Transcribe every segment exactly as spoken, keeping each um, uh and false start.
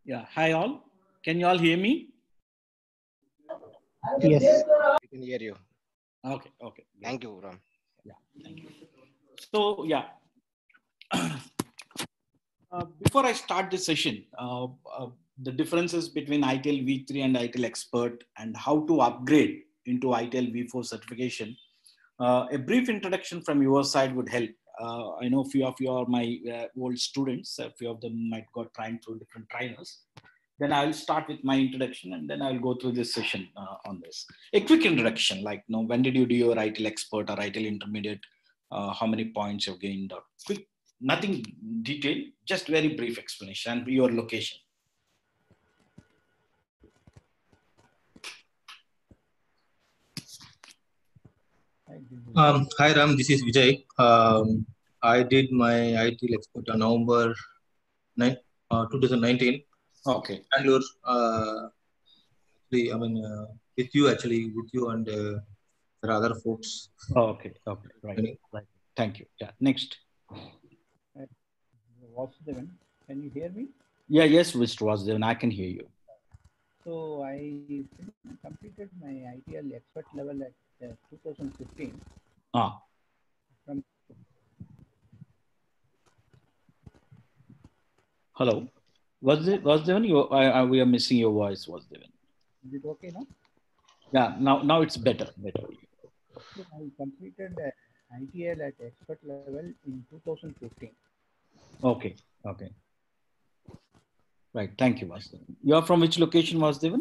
Yeah. Hi all. Can you all hear me? Yes. We can hear you. Okay. Okay. Great. Thank you, Ram. Yeah. Thank you. So yeah. uh, before I start the session, uh, uh, the differences between I T L V three and I T L Expert and how to upgrade into I T L V four certification. Uh, a brief introduction from your side would help. Uh, I know few of you are my uh, old students. A few of them might got trained through different trainers. Then I'll start with my introduction and then I'll go through this session uh, on this. A quick introduction, like, you know, when did you do your I T L Expert or I T L Intermediate? Uh, how many points you've gained? Or quick, nothing detailed, just very brief explanation and your location. Um, hi Ram, this is Vijay. Um, I did my I T L Expert on November ninth, uh, twenty nineteen. Okay. Bangalore. Uh, actually, I mean, uh, with you actually, with you and uh, there are other folks. Oh, okay. Okay. Right. Right. Thank you. Yeah. Next. Vasudevan, can you hear me? Yeah. Yes, Mister Vasudevan, I can hear you. So I completed my I T L expert level at uh, two thousand fifteen. Ah. From Hello. Was it Vasudevan? You, I, I, we are missing your voice, Vasudevan. Is it okay now? Yeah. Now, now it's better. Better. So I completed uh, I T L at expert level in two thousand fifteen. Okay. Okay. Right. Thank you, Vasudevan. You are from which location, Vasudevan?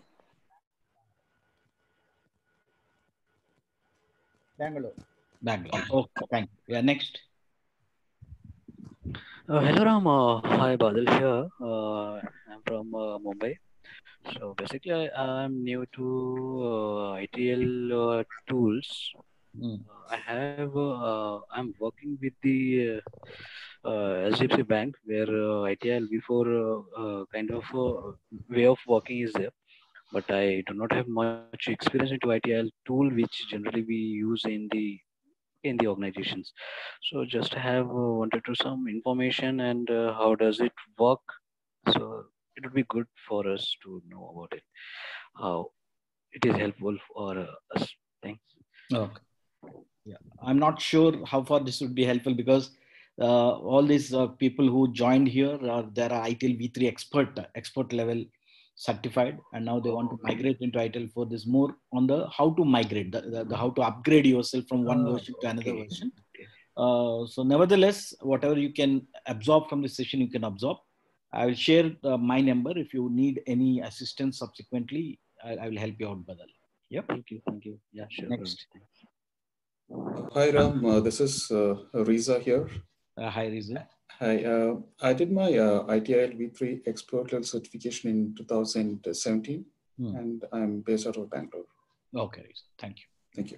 Bangalore. Bangalore. Okay. Thank you. Yeah. Next. Uh, hello Ram, uh, hi Badal here. Uh, I'm from uh, Mumbai. So basically, I, I'm new to uh, I T L uh, tools. Mm. Uh, I have. Uh, I'm working with the uh, uh, H D F C Bank, where uh, I T L before uh, uh, kind of uh, way of working is there. But I do not have much experience into I T L tool, which generally we use in the in the organizations. So just have uh, wanted to some information and uh, how does it work. So it would be good for us to know about it, how it is helpful for uh, us. Thanks. Okay. Yeah. I'm not sure how far this would be helpful because uh, all these uh, people who joined here are there are I T L V three expert expert level certified, and now they want to migrate into I T L four. This more on the how to migrate, the, the, the how to upgrade yourself from one Oh, version to another okay. version. Okay. Uh, so nevertheless, whatever you can absorb from this session, you can absorb. I will share uh, my number. If you need any assistance subsequently, I, I will help you out, Badal. Yep. Thank you. Thank you. Yeah, sure. Next. Hi Ram, uh, this is uh, Riza here. Uh, hi Riza. Hi, uh, I did my uh, I T L V three expert level certification in two thousand seventeen, Hmm. and I'm based out of Bangalore. Okay, Riza. Thank you. Thank you.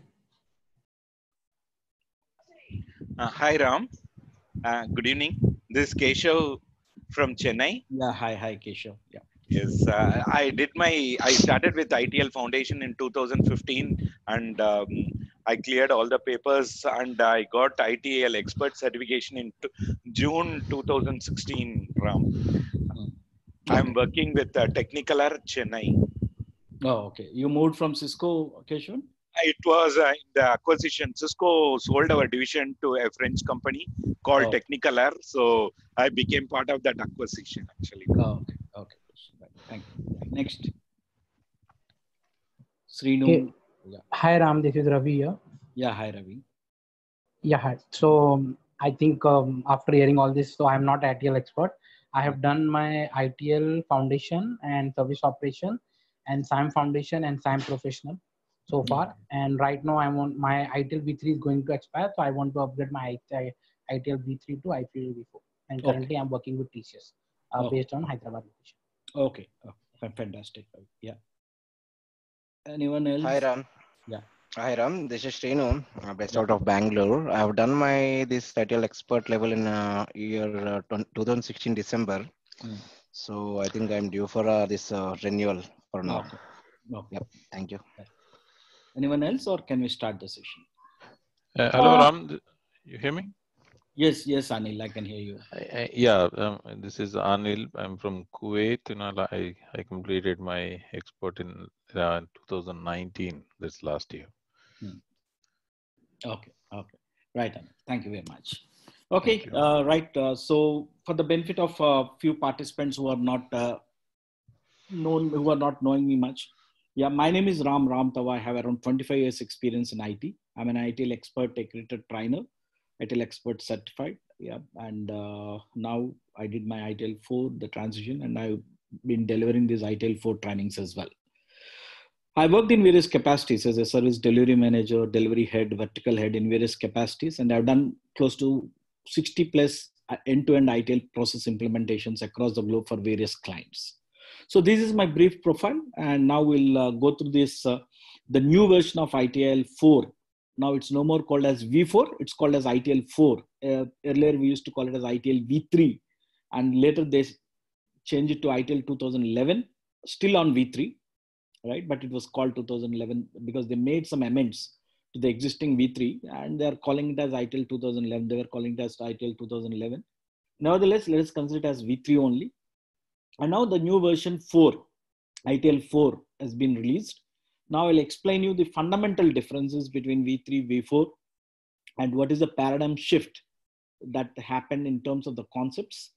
Uh, hi Ram, uh, good evening. This is Keshav from Chennai. Yeah, hi, hi Keshav. Yeah. Yes, uh, I did my, I started with I T L Foundation in two thousand fifteen and um, I cleared all the papers and I got I T L Expert certification in t- June two thousand sixteen, Ram. Hmm. I'm Okay. working with uh, Technicolor Chennai. Oh, okay. You moved from Cisco, Keshav? It was uh, in the acquisition. Cisco sold our division to a French company called Oh. Technicolor. So I became part of that acquisition actually. Oh, okay. Okay. Right. Thank you. Yeah. Next. Srinu. Hey. Yeah. Hi Ram, this is Ravi here. Yeah, hi Ravi. Yeah, hi. So um, I think um, after hearing all this, so I'm not I T L expert. I have done my I T L foundation and service operation and S I M foundation and S I M professional so far. And right now I'm on my I T L V three is going to expire. So I want to upgrade my I T L V three to I T L V four. And currently I'm working with T C S uh, Okay. based on Hyderabad location. Okay. Oh, fantastic. Yeah. Anyone else? Hi Ram. Yeah. Hi Ram, this is Srinu, uh, based Yeah. out of Bangalore. I have done my this I T L expert level in uh, year uh, twenty sixteen December. Hmm. So I think I'm due for uh, this uh, renewal for now. Okay. Okay. Yep. Thank you. Anyone else, or can we start the session? Uh, hello, Uh, Ram. You hear me? Yes, yes, Anil, I can hear you. I, I, yeah, um, this is Anil. I'm from Kuwait. You know, I, I completed my expert in uh, two thousand nineteen, this last year. Hmm. Okay, okay. Right, Anil. Thank you very much. Okay, you. uh, right. Uh, so for the benefit of a few participants who are not uh, known, who are not knowing me much. Yeah, my name is Ram Ramtava. I have around twenty-five years experience in I T. I'm an I T L expert, accredited trainer, I T L expert certified. Yeah, and uh, now I did my I T L four, the transition, and I've been delivering these I T L four trainings as well. I worked in various capacities as a service delivery manager, delivery head, vertical head in various capacities, and I've done close to sixty plus end-to-end I T L process implementations across the globe for various clients. So this is my brief profile, and now we'll uh, go through this, uh, the new version of I T L four. Now it's no more called as V four, it's called as I T L four. Uh, earlier we used to call it as I T L V three, and later they changed it to I T L two thousand eleven, still on V three, right? But it was called two thousand eleven because they made some amendments to the existing V three, and they're calling it as I T L two thousand eleven. They were calling it as I T L two thousand eleven. Nevertheless, let us consider it as V three only. And now the new version four, I T L four, has been released. Now I'll explain you the fundamental differences between V three, V four, and what is the paradigm shift that happened in terms of the concepts.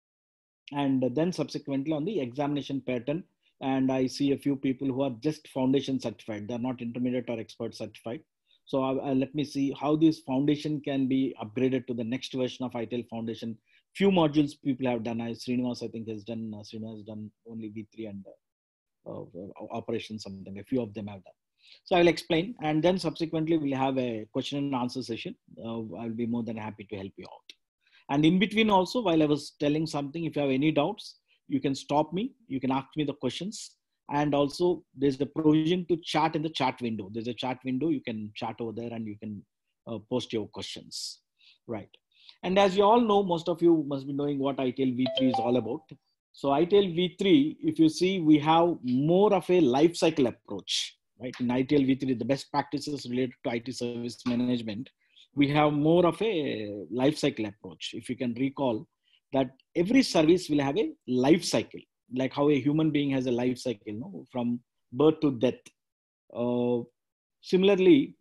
And then subsequently on the examination pattern. And I see a few people who are just foundation certified. They're not intermediate or expert certified. So I, I, let me see how this foundation can be upgraded to the next version of I T L foundation. Few modules people have done. I, Srinivas, I think, has done, uh, Srinivas has done only V three and uh, uh, operations, something. A few of them have done. So I'll explain. And then subsequently, we'll have a question and answer session. Uh, I'll be more than happy to help you out. And in between also, while I was telling something, if you have any doubts, you can stop me. You can ask me the questions. And also, there's the provision to chat in the chat window. There's a chat window. You can chat over there and you can uh, post your questions. Right. And as you all know, most of you must be knowing what I T L V three is all about. So I T L V three, if you see, we have more of a life cycle approach. Right. In I T L V three, the best practices related to I T service management, we have more of a life cycle approach. If you can recall that every service will have a life cycle, like how a human being has a life cycle, you know, from birth to death. Uh, similarly,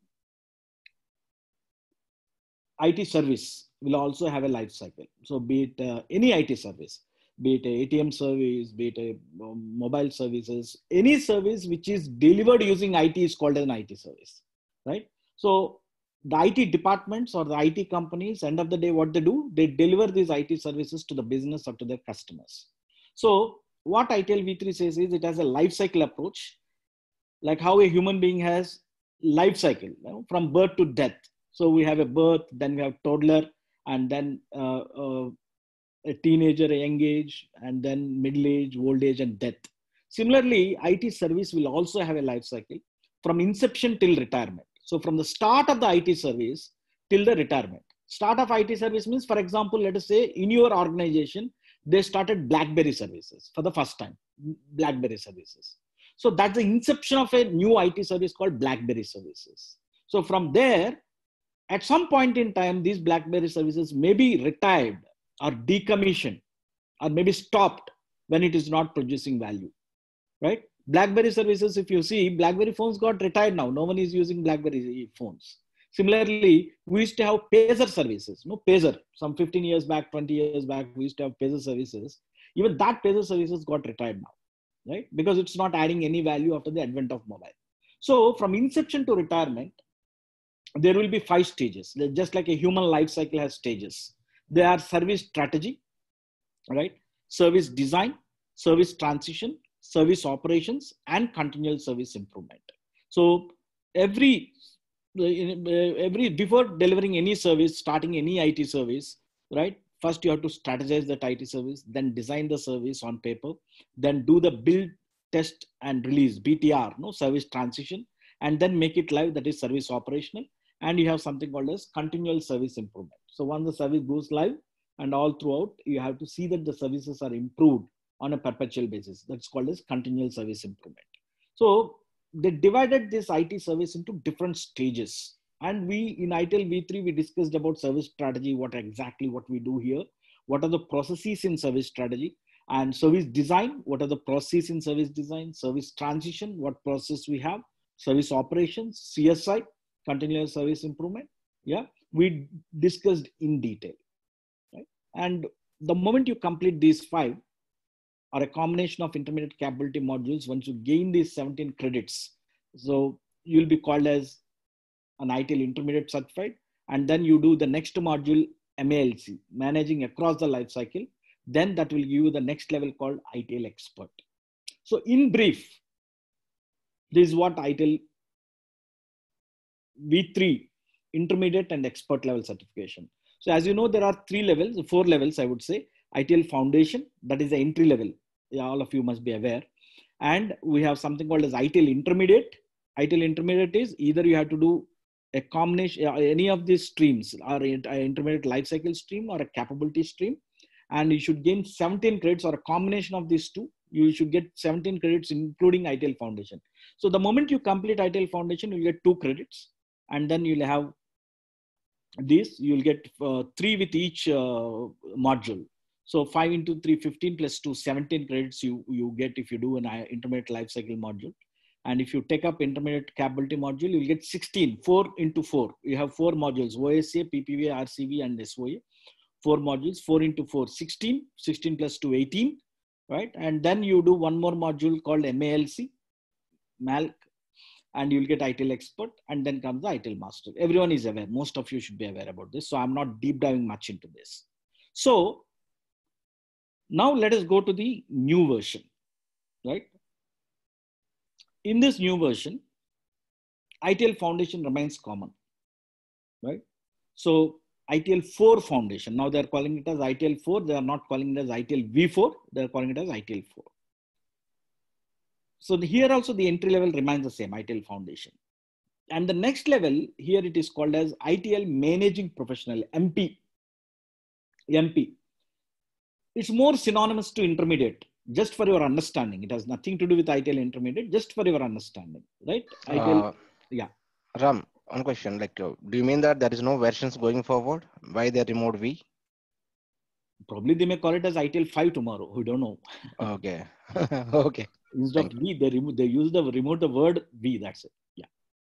I T service will also have a life cycle. So be it uh, any I T service, be it a ATM service, be it a um, mobile services, any service which is delivered using I T is called an I T service, right? So the I T departments or the I T companies, end of the day, what they do, they deliver these I T services to the business or to their customers. So what I T L V three says is it has a life cycle approach, like how a human being has life cycle, you know, from birth to death. So we have a birth, then we have toddler, and then uh, uh, a teenager, a young age, and then middle age, old age, and death. Similarly, I T service will also have a life cycle from inception till retirement. So from the start of the I T service till the retirement. Start of I T service means, for example, let us say in your organization, they started BlackBerry services for the first time, BlackBerry services. So that's the inception of a new I T service called BlackBerry services. So from there, at some point in time, these BlackBerry services may be retired or decommissioned or maybe stopped when it is not producing value, right? BlackBerry services, if you see, BlackBerry phones got retired now. No one is using BlackBerry phones. Similarly, we used to have Pager services, no Pager. Some fifteen years back, twenty years back, we used to have Pager services. Even that Pager services got retired now, right? Because it's not adding any value after the advent of mobile. So from inception to retirement, there will be five stages. Just like a human life cycle has stages. There are service strategy, right? Service design, service transition, service operations, and continual service improvement. So every, every before delivering any service, starting any I T service, right? First you have to strategize that I T service, then design the service on paper, then do the build, test, and release, B T R, no service transition, and then make it live, that is service operational. And you have something called as continual service improvement. So once the service goes live and all throughout, you have to see that the services are improved on a perpetual basis. That's called as continual service improvement. So they divided this I T service into different stages And we in I T I L V three, we discussed about service strategy, what exactly what we do here, what are the processes in service strategy, and service design, what are the processes in service design, service transition, what process we have, service operations, C S I, continuous service improvement. Yeah, we discussed in detail, right? And the moment you complete these five, or a combination of intermediate capability modules, once you gain these seventeen credits, so you'll be called as an I T I L intermediate certified, and then you do the next module, M A L C, managing across the life cycle. Then that will give you the next level called I T I L expert. So in brief, this is what I T I L V three intermediate and expert level certification. So as you know, there are three levels, four levels, I would say. I T I L foundation, that is the entry level. Yeah, all of you must be aware. And we have something called as I T I L intermediate. I T I L intermediate is either you have to do a combination, any of these streams, or an intermediate lifecycle stream or a capability stream. And you should gain seventeen credits or a combination of these two. You should get seventeen credits, including I T I L foundation. So the moment you complete I T I L foundation, you'll get two credits. And then you'll have this, you'll get uh, three with each uh, module. So five into three, fifteen plus two, seventeen credits you, you get if you do an intermediate lifecycle module. And if you take up intermediate capability module, you'll get sixteen, four into four. You have four modules, O S A, P P V A, R C V, and S O A. Four modules, four into four, sixteen, sixteen plus two, eighteen, right? And then you do one more module called M A L C, M A L C, and you'll get I T I L expert, and then comes the I T I L master. Everyone is aware. Most of you should be aware about this. So I'm not deep diving much into this. So now let us go to the new version, right? In this new version, I T I L foundation remains common, right? So I T I L four foundation, now they're calling it as I T I L four. They are not calling it as I T I L V four. They're calling it as I T I L four. So the, here also the entry level remains the same, I T I L foundation. And the next level here it is called as I T I L managing professional, M P. M P. It's more synonymous to intermediate, just for your understanding. It has nothing to do with I T I L intermediate, just for your understanding, right? I T I L, Uh, yeah. Ram, one question. Like, uh, do you mean that there is no versions going forward? Why they removed V? Probably they may call it as I T I L five tomorrow. We don't know. Okay. Okay. Instead of V, they remove, they use the remove the word V. That's it. Yeah.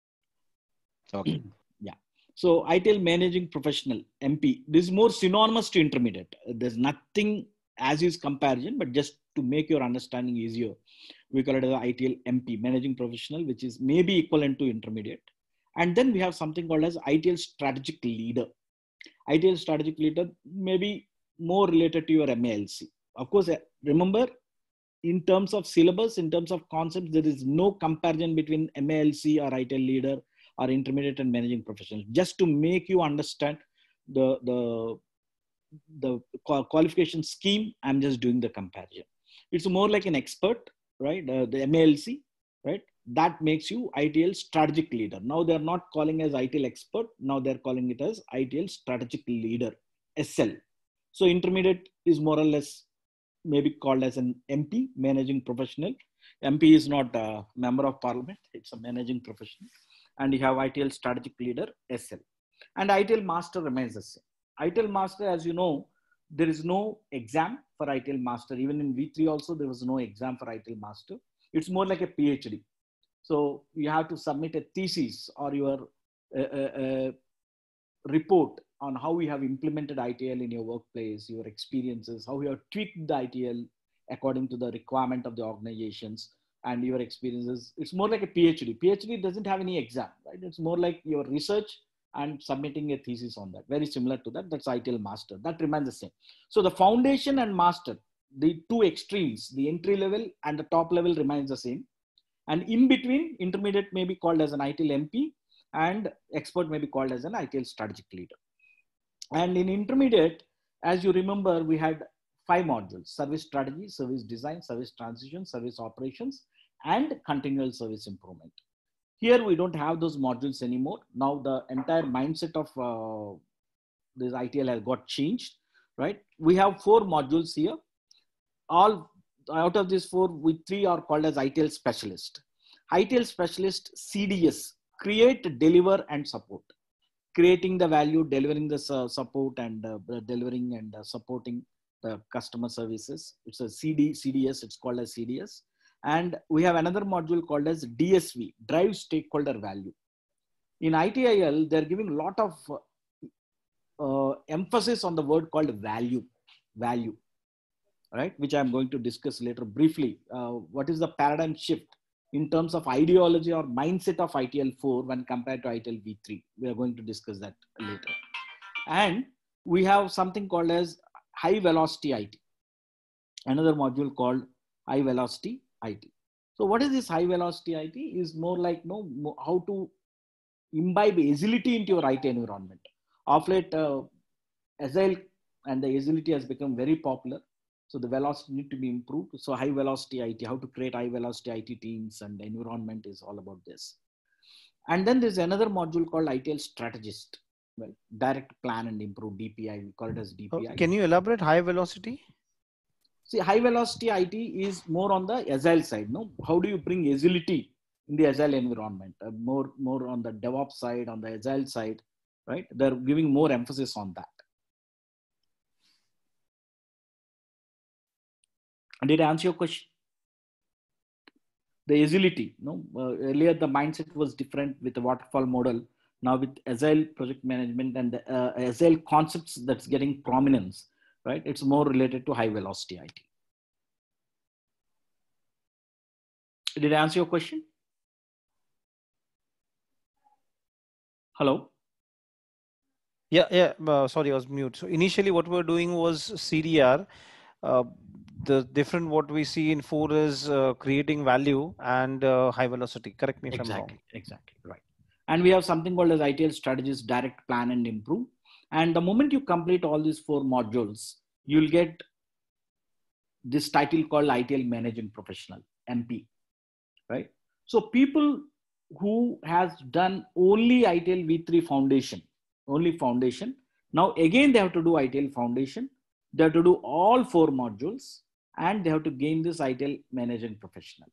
Okay. Yeah. So I T I L managing professional, M P. This is more synonymous to intermediate. There's nothing as is comparison, but just to make your understanding easier, we call it as I T I L M P, managing professional, which is maybe equivalent to intermediate. And then we have something called as I T I L strategic leader. I T I L strategic leader may be more related to your M A L C. Of course, remember, in terms of syllabus, in terms of concepts, there is no comparison between M A L C or I T I L leader or intermediate and managing professional. Just to make you understand the, the, the qualification scheme, I'm just doing the comparison. It's more like an expert, right? Uh, the M A L C, right? That makes you I T I L strategic leader. Now they're not calling as I T I L expert. Now they're calling it as I T I L strategic leader, S L. So intermediate is more or less maybe called as an M P, managing professional. M P is not a member of parliament. It's a managing professional. And you have I T I L strategic leader, S L. And I T I L master remains the same. I T I L master, as you know, there is no exam for I T I L master. Even in V three also, there was no exam for I T I L master. It's more like a PhD. So you have to submit a thesis or your uh, uh, report on how you have implemented I T I L in your workplace, your experiences, how you have tweaked the I T I L according to the requirement of the organizations and your experiences. It's more like a PhD. PhD doesn't have any exam, right? It's more like your research and submitting a thesis on that. Very similar to that. That's I T I L master. That remains the same. So the foundation and master, the two extremes, the entry level and the top level remains the same. And in between, intermediate may be called as an I T I L M P and expert may be called as an I T I L strategic leader. And in intermediate, as you remember, we had five modules: service strategy, service design, service transition, service operations, and continual service improvement. Here, we don't have those modules anymore. Now the entire mindset of uh, this I T I L has got changed, right? We have four modules here. All out of these four, we three are called as I T I L specialist. I T I L specialist, C D S, create, deliver, and support. creating the value, delivering the uh, support and uh, delivering and uh, supporting the customer services. It's a C D, C D S, it's called as C D S. And we have another module called as D S V, drive stakeholder value. In I T I L, they're giving a lot of uh, emphasis on the word called value, value, right? Which I'm going to discuss later briefly. Uh, what is the paradigm shift in terms of ideology or mindset of I T L four when compared to I T L V three? We are going to discuss that later. And we have something called as high velocity I T, another module called high velocity I T. So what is this high velocity I T? Is more like no know, how to imbibe agility into your I T environment. Of late, uh, Agile and the agility has become very popular. So the velocity need to be improved. So high velocity I T, how to create high velocity I T teams and environment is all about this. And then there's another module called I T L strategist. Well, direct plan and improve, D P I, we call it as D P I. Oh, can you elaborate high velocity? See, high velocity I T is more on the Agile side. No, how do you bring agility in the Agile environment? Uh, more, more on the DevOps side, on the Agile side, right? They're giving more emphasis on that. Did I answer your question? The agility, no? Uh, earlier the mindset was different with the waterfall model. Now with Agile project management and the uh, Agile concepts that's getting prominence, right? It's more related to high velocity I T. Did I answer your question? Hello? Yeah, yeah. Uh, sorry, I was mute. So initially what we were doing was C D R. Uh, the different what we see in four is uh, creating value and uh, high velocity. Correct me if Exactly, I'm wrong. exactly, right. And we have something called as I T L strategies, direct plan and improve. And the moment you complete all these four modules, you'll get this title called I T L managing professional, M P, right? So people who has done only I T L V three foundation, only foundation, now again they have to do I T L foundation. They have to do all four modules and they have to gain this I T L managing professional.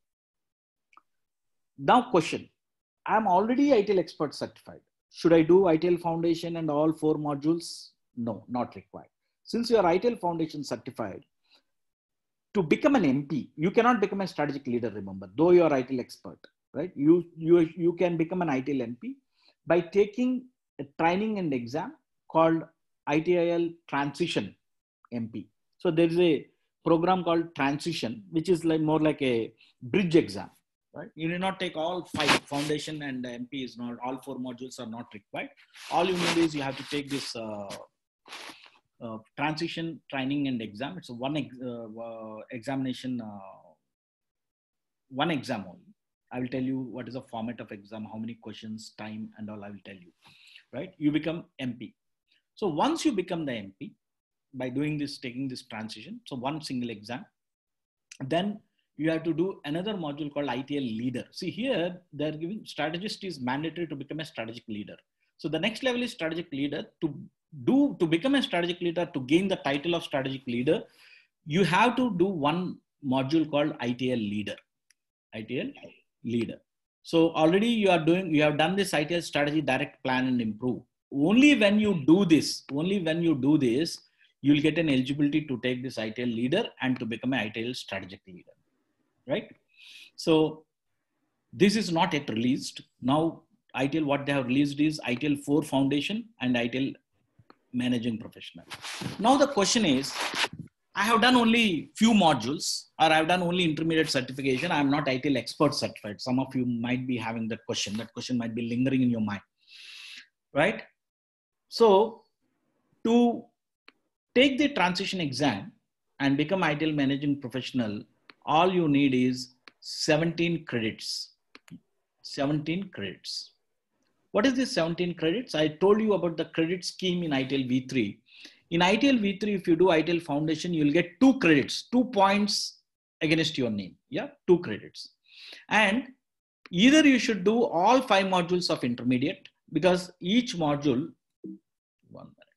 Now question, I'm already I T L expert certified. Should I do I T L foundation and all four modules? No, not required. Since you are I T L foundation certified, to become an M P, you cannot become a strategic leader, remember, though you are I T L expert, right? You, you, you can become an I T L M P by taking a training and exam called I T I L Transition M P. So there is a program called Transition, which is like more like a bridge exam, right? You need not take all five, foundation and M P is not, all four modules are not required. All you need is you have to take this uh, uh, transition training and exam. It's a one ex uh, uh, examination, uh, one exam only. I will tell you what is the format of exam, how many questions, time and all I will tell you, right? You become M P. So once you become the M P, by doing this, taking this transition, so one single exam, then you have to do another module called I T L leader. See here, they're giving strategist is mandatory to become a strategic leader. So the next level is strategic leader. To do, to become a strategic leader, to gain the title of strategic leader, you have to do one module called I T L leader, I T L leader. So already you are doing, you have done this I T L strategy, direct plan and improve. Only when you do this, only when you do this, you'll get an eligibility to take this I T L leader and to become an I T L strategic leader, right? So this is not yet released. Now I T L, what they have released is I T L four foundation and I T L managing professional. Now the question is, I have done only few modules or I've done only intermediate certification. I'm not I T L expert certified. Some of you might be having that question. That question might be lingering in your mind, right? So to take the transition exam and become I T L managing professional, all you need is seventeen credits, seventeen credits. What is this seventeen credits? I told you about the credit scheme in I T L V three. In I T L V three, if you do I T L foundation, you'll get two credits, two points against your name. Yeah, two credits. And either you should do all five modules of intermediate, because each module, one minute.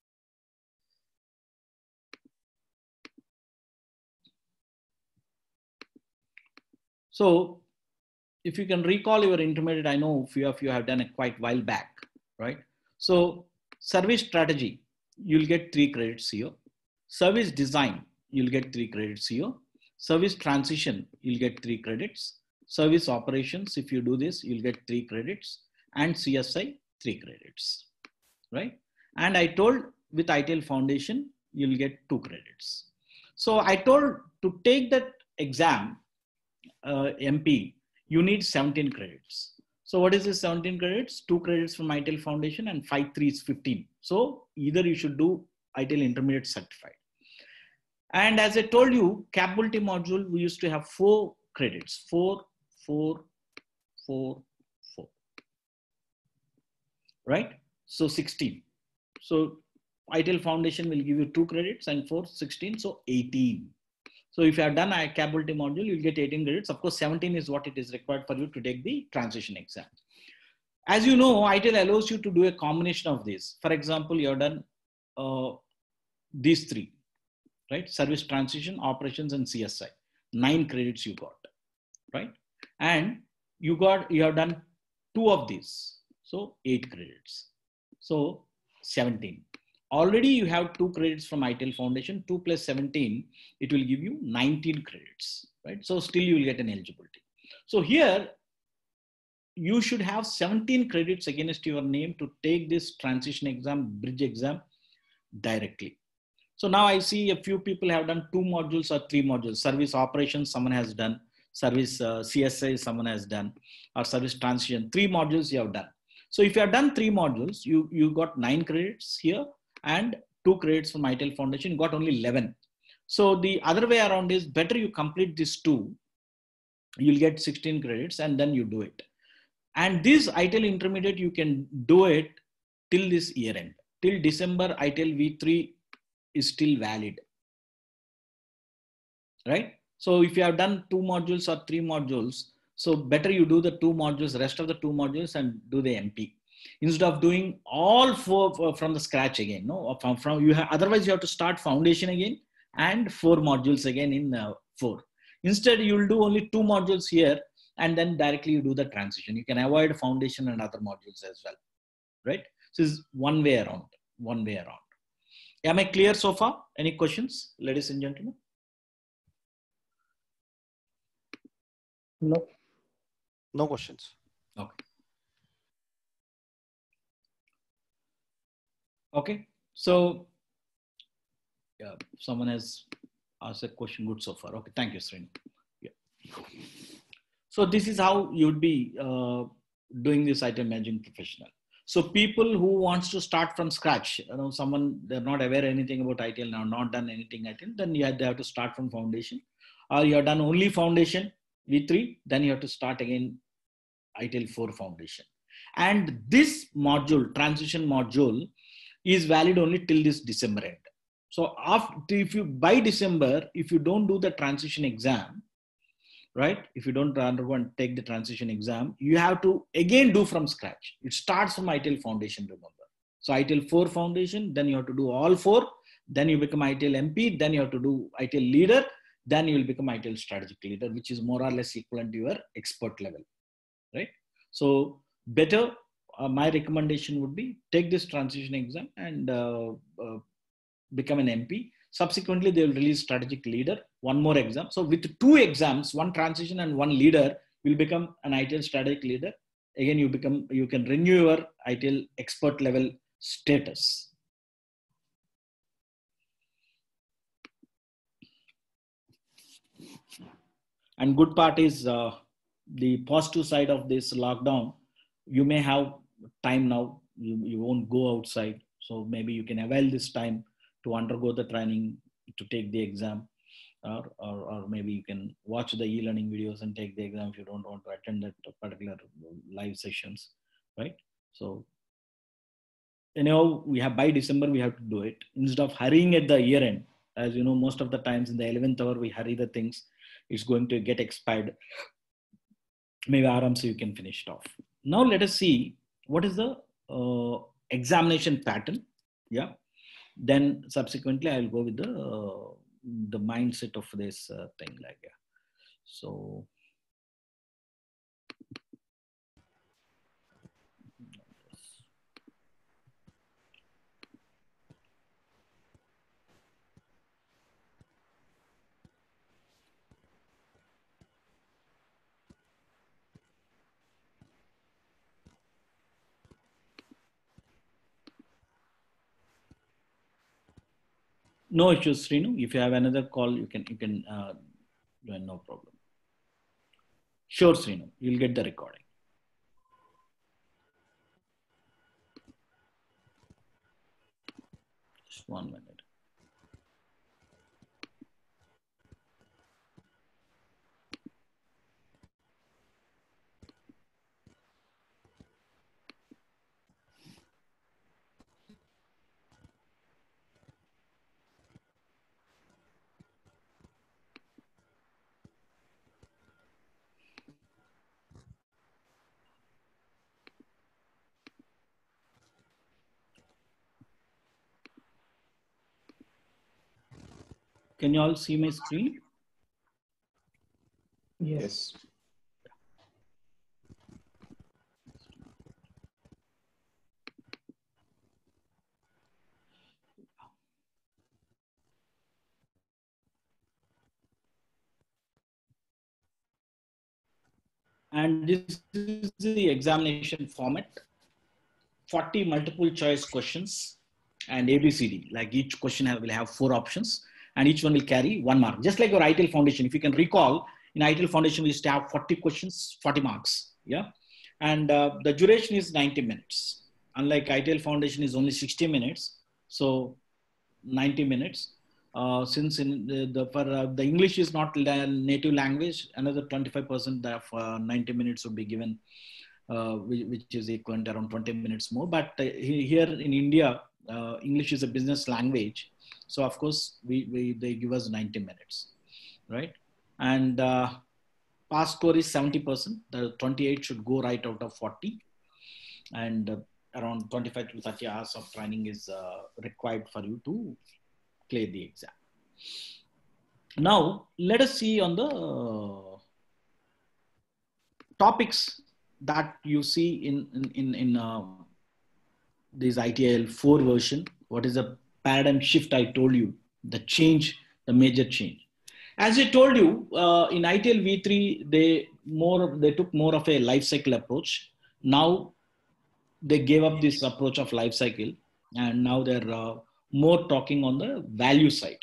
So if you can recall your intermediate, I know a few of you have done it quite a while back, right? So service strategy, you'll get three credits here. Service design, you'll get three credits here. Service transition, you'll get three credits. Service operations, if you do this, you'll get three credits. And C S I, three credits, right? And I told with I T L Foundation, you'll get two credits. So I told to take that exam, uh, M P, you need seventeen credits. So what is this seventeen credits? Two credits from I T L Foundation and five, three is fifteen. So either you should do I T L Intermediate Certified. And as I told you, capability module, we used to have four credits, four, four, four, four, right? So sixteen. So I T L Foundation will give you two credits and four, sixteen, so eighteen. So if you have done a capability module, you'll get eighteen credits. Of course, seventeen is what it is required for you to take the transition exam. As you know, I T L allows you to do a combination of these. For example, you have done uh, these three, right? Service transition, operations, and C S I. Nine credits you got, right? And you got, you have done two of these. So eight credits. So seventeen. Already you have two credits from I T L Foundation, two plus seventeen, it will give you nineteen credits, right? So still you will get an eligibility. So here, you should have seventeen credits against your name to take this transition exam, bridge exam directly. So now I see a few people have done two modules or three modules. Service operations, someone has done. Service uh, C S I, someone has done. Or service transition, three modules you have done. So if you have done three modules, you, you got nine credits here and two credits from I T L Foundation, you got only eleven. So the other way around is better you complete these two, you'll get sixteen credits and then you do it. And this I T L Intermediate, you can do it till this year end. Till December, I T L V three is still valid, right? So if you have done two modules or three modules, so better you do the two modules, rest of the two modules and do the M P. Instead of doing all four from the scratch again, no, from, from you have, otherwise you have to start foundation again and four modules again in uh, four. Instead, you will do only two modules here and then directly you do the transition. You can avoid foundation and other modules as well, right? So this is one way around, one way around. Am I clear so far? Any questions, ladies and gentlemen? No. No questions. Okay. Okay. So, yeah, someone has asked a question. Good so far. Okay. Thank you, Srini. Yeah. So this is how you'd be uh, doing this I T L managing professional. So people who wants to start from scratch, you know, someone they're not aware anything about I T L now, not done anything I T L, then you have, they have to start from foundation. Or you have done only foundation V three, then you have to start again I T L four foundation. And this module, transition module, is valid only till this December end. So after, if you by December, if you don't do the transition exam, right? If you don't undergo and take the transition exam, you have to again do from scratch. It starts from I T L Foundation, remember. So I T L four Foundation, then you have to do all four, then you become I T L M P, then you have to do I T L Leader, then you will become I T L Strategic Leader, which is more or less equivalent to your expert level, right? So better, uh, my recommendation would be take this transition exam and uh, uh, become an M P. Subsequently, they will release Strategic Leader, one more exam. So with two exams, one transition and one leader, you will become an I T L Strategic Leader. Again, you become, you can renew your I T L expert level status. And good part is uh, the positive side of this lockdown. You may have time now, you, you won't go outside. So maybe you can avail this time to undergo the training, to take the exam, or, or, or maybe you can watch the e-learning videos and take the exam if you don't want to attend that particular live sessions, right? So anyhow, we have by December, we have to do it. Instead of hurrying at the year end, as you know, most of the times in the eleventh hour, we hurry the things, it's going to get expired. Maybe aram so you can finish it off. Now let us see what is the uh, examination pattern. Yeah. Then subsequently I will go with the uh, the mindset of this uh, thing like yeah. So No issues, Srinu. If you have another call, you can you can uh, join, no problem. Sure, Srinu, you'll get the recording. Just one minute. Can you all see my screen? Yes. And this is the examination format. forty multiple choice questions and A B C D. Like each question have, will have four options and each one will carry one mark. Just like your I T I L Foundation. If you can recall, in I T I L Foundation, we used to have forty questions, forty marks. Yeah. And uh, the duration is ninety minutes. Unlike I T I L Foundation is only sixty minutes. So ninety minutes. Uh, since in the, the, for, uh, the English is not native language, another twenty-five percent of uh, ninety minutes would be given, uh, which is equivalent around twenty minutes more. But uh, here in India, uh, English is a business language. So of course, we, we they give us ninety minutes, right? And uh, pass score is seventy percent. The twenty-eight should go right out of forty. And uh, around twenty-five to thirty hours of training is uh, required for you to clear the exam. Now, let us see on the uh, topics that you see in, in, in, in uh, this I T I L four version. What is the paradigm shift I told you, the change, the major change. As I told you, uh, in I T I L V three, they, more, they took more of a life cycle approach. Now, they gave up this approach of life cycle and now they're uh, more talking on the value side.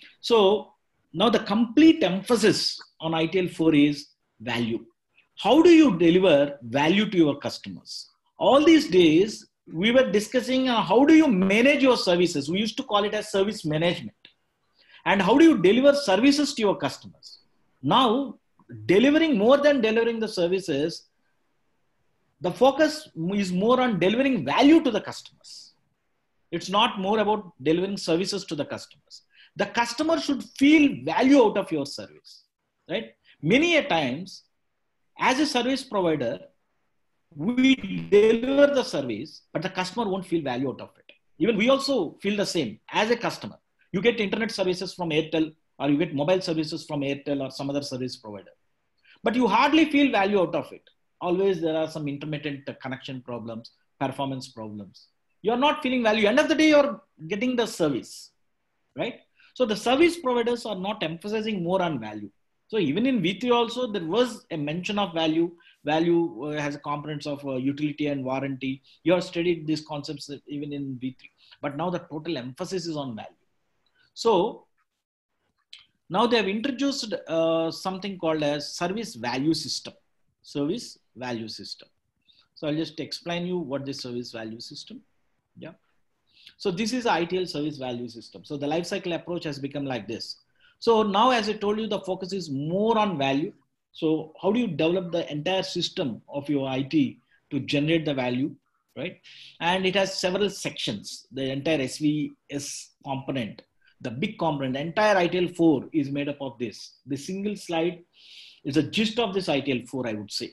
So now the complete emphasis on I T I L four is value. How do you deliver value to your customers? All these days, we were discussing uh, how do you manage your services? We used to call it as service management. And how do you deliver services to your customers? Now, delivering more than delivering the services, the focus is more on delivering value to the customers. It's not more about delivering services to the customers. The customer should feel value out of your service, right? Many a times, as a service provider, we deliver the service, but the customer won't feel value out of it. Even we also feel the same as a customer. You get internet services from Airtel, or you get mobile services from Airtel or some other service provider, but you hardly feel value out of it. Always there are some intermittent connection problems, performance problems. You're not feeling value. End of the day, you're getting the service, right? So the service providers are not emphasizing more on value. So even in V three also, there was a mention of value. Value uh, has components of uh, utility and warranty. You have studied these concepts even in V three. But now the total emphasis is on value. So now they have introduced uh, something called as service value system. Service value system. So I'll just explain you what this service value system. Yeah. So this is I T I L service value system. So the life cycle approach has become like this. So now, as I told you, the focus is more on value. So how do you develop the entire system of your I T to generate the value, right? And it has several sections. The entire S V S component, the big component, the entire I T I L four is made up of this. The single slide is a gist of this I T I L four, I would say.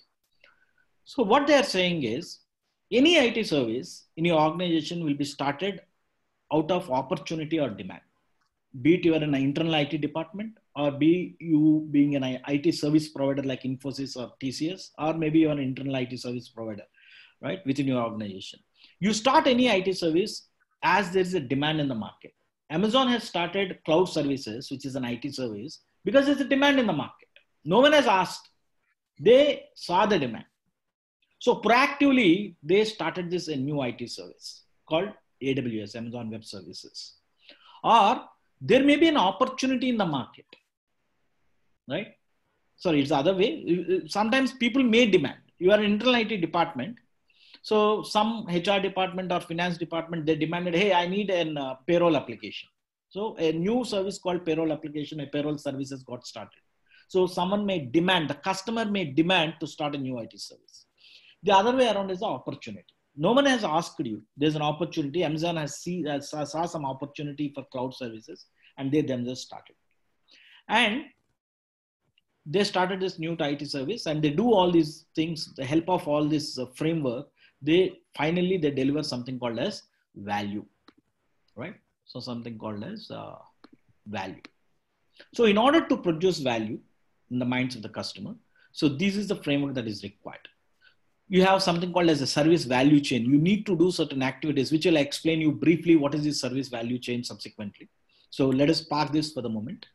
So what they are saying is, any I T service in your organization will be started out of opportunity or demand. Be it you are in an internal I T department, or be you being an I T service provider like Infosys or T C S, or maybe you are an internal I T service provider, right, within your organization. You start any I T service as there is a demand in the market. Amazon has started cloud services, which is an I T service, because there's a demand in the market. No one has asked. They saw the demand. So proactively, they started this a new I T service called A W S, Amazon Web Services. Or there may be an opportunity in the market, right? Sorry, it's the other way. Sometimes people may demand. You are an internal I T department. So some H R department or finance department, they demanded, hey, I need a uh, payroll application. So a new service called payroll application, a payroll services got started. So someone may demand, the customer may demand to start a new I T service. The other way around is the opportunity. No one has asked you. There's an opportunity. Amazon has see, uh, saw, saw some opportunity for cloud services and they themselves started. And they started this new I T service and they do all these things, the help of all this uh, framework, they finally, they deliver something called as value, right? So something called as uh, value. So in order to produce value in the minds of the customer, so this is the framework that is required. You have something called as a service value chain. You need to do certain activities, which will explain you briefly what is this service value chain subsequently. So let us park this for the moment.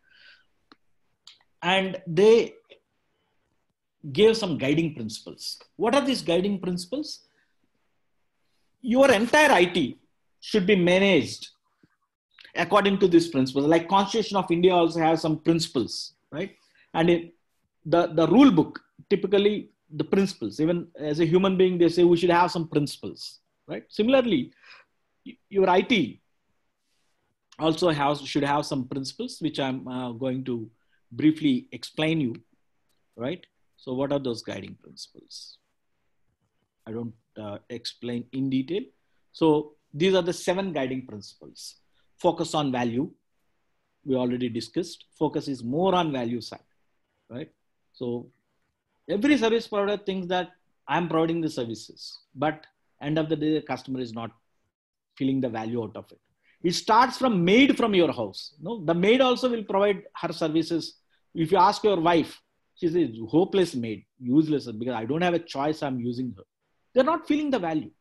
And they gave some guiding principles. What are these guiding principles? Your entire I T should be managed according to these principles. Like Constitution of India also has some principles, right? And it, the, the rule book, typically the principles, even as a human being, they say we should have some principles, right? Similarly, your I T also has, should have some principles, which I'm uh, going to briefly explain you, right? So what are those guiding principles? I don't uh, explain in detail. So these are the seven guiding principles. Focus on value. We already discussed. Focus is more on value side, right? So every service provider thinks that I'm providing the services, but end of the day, the customer is not feeling the value out of it. It starts from maid from your house. No, the maid also will provide her services. If you ask your wife, she says, hopeless maid, useless, because I don't have a choice, I'm using her. They're not feeling the value,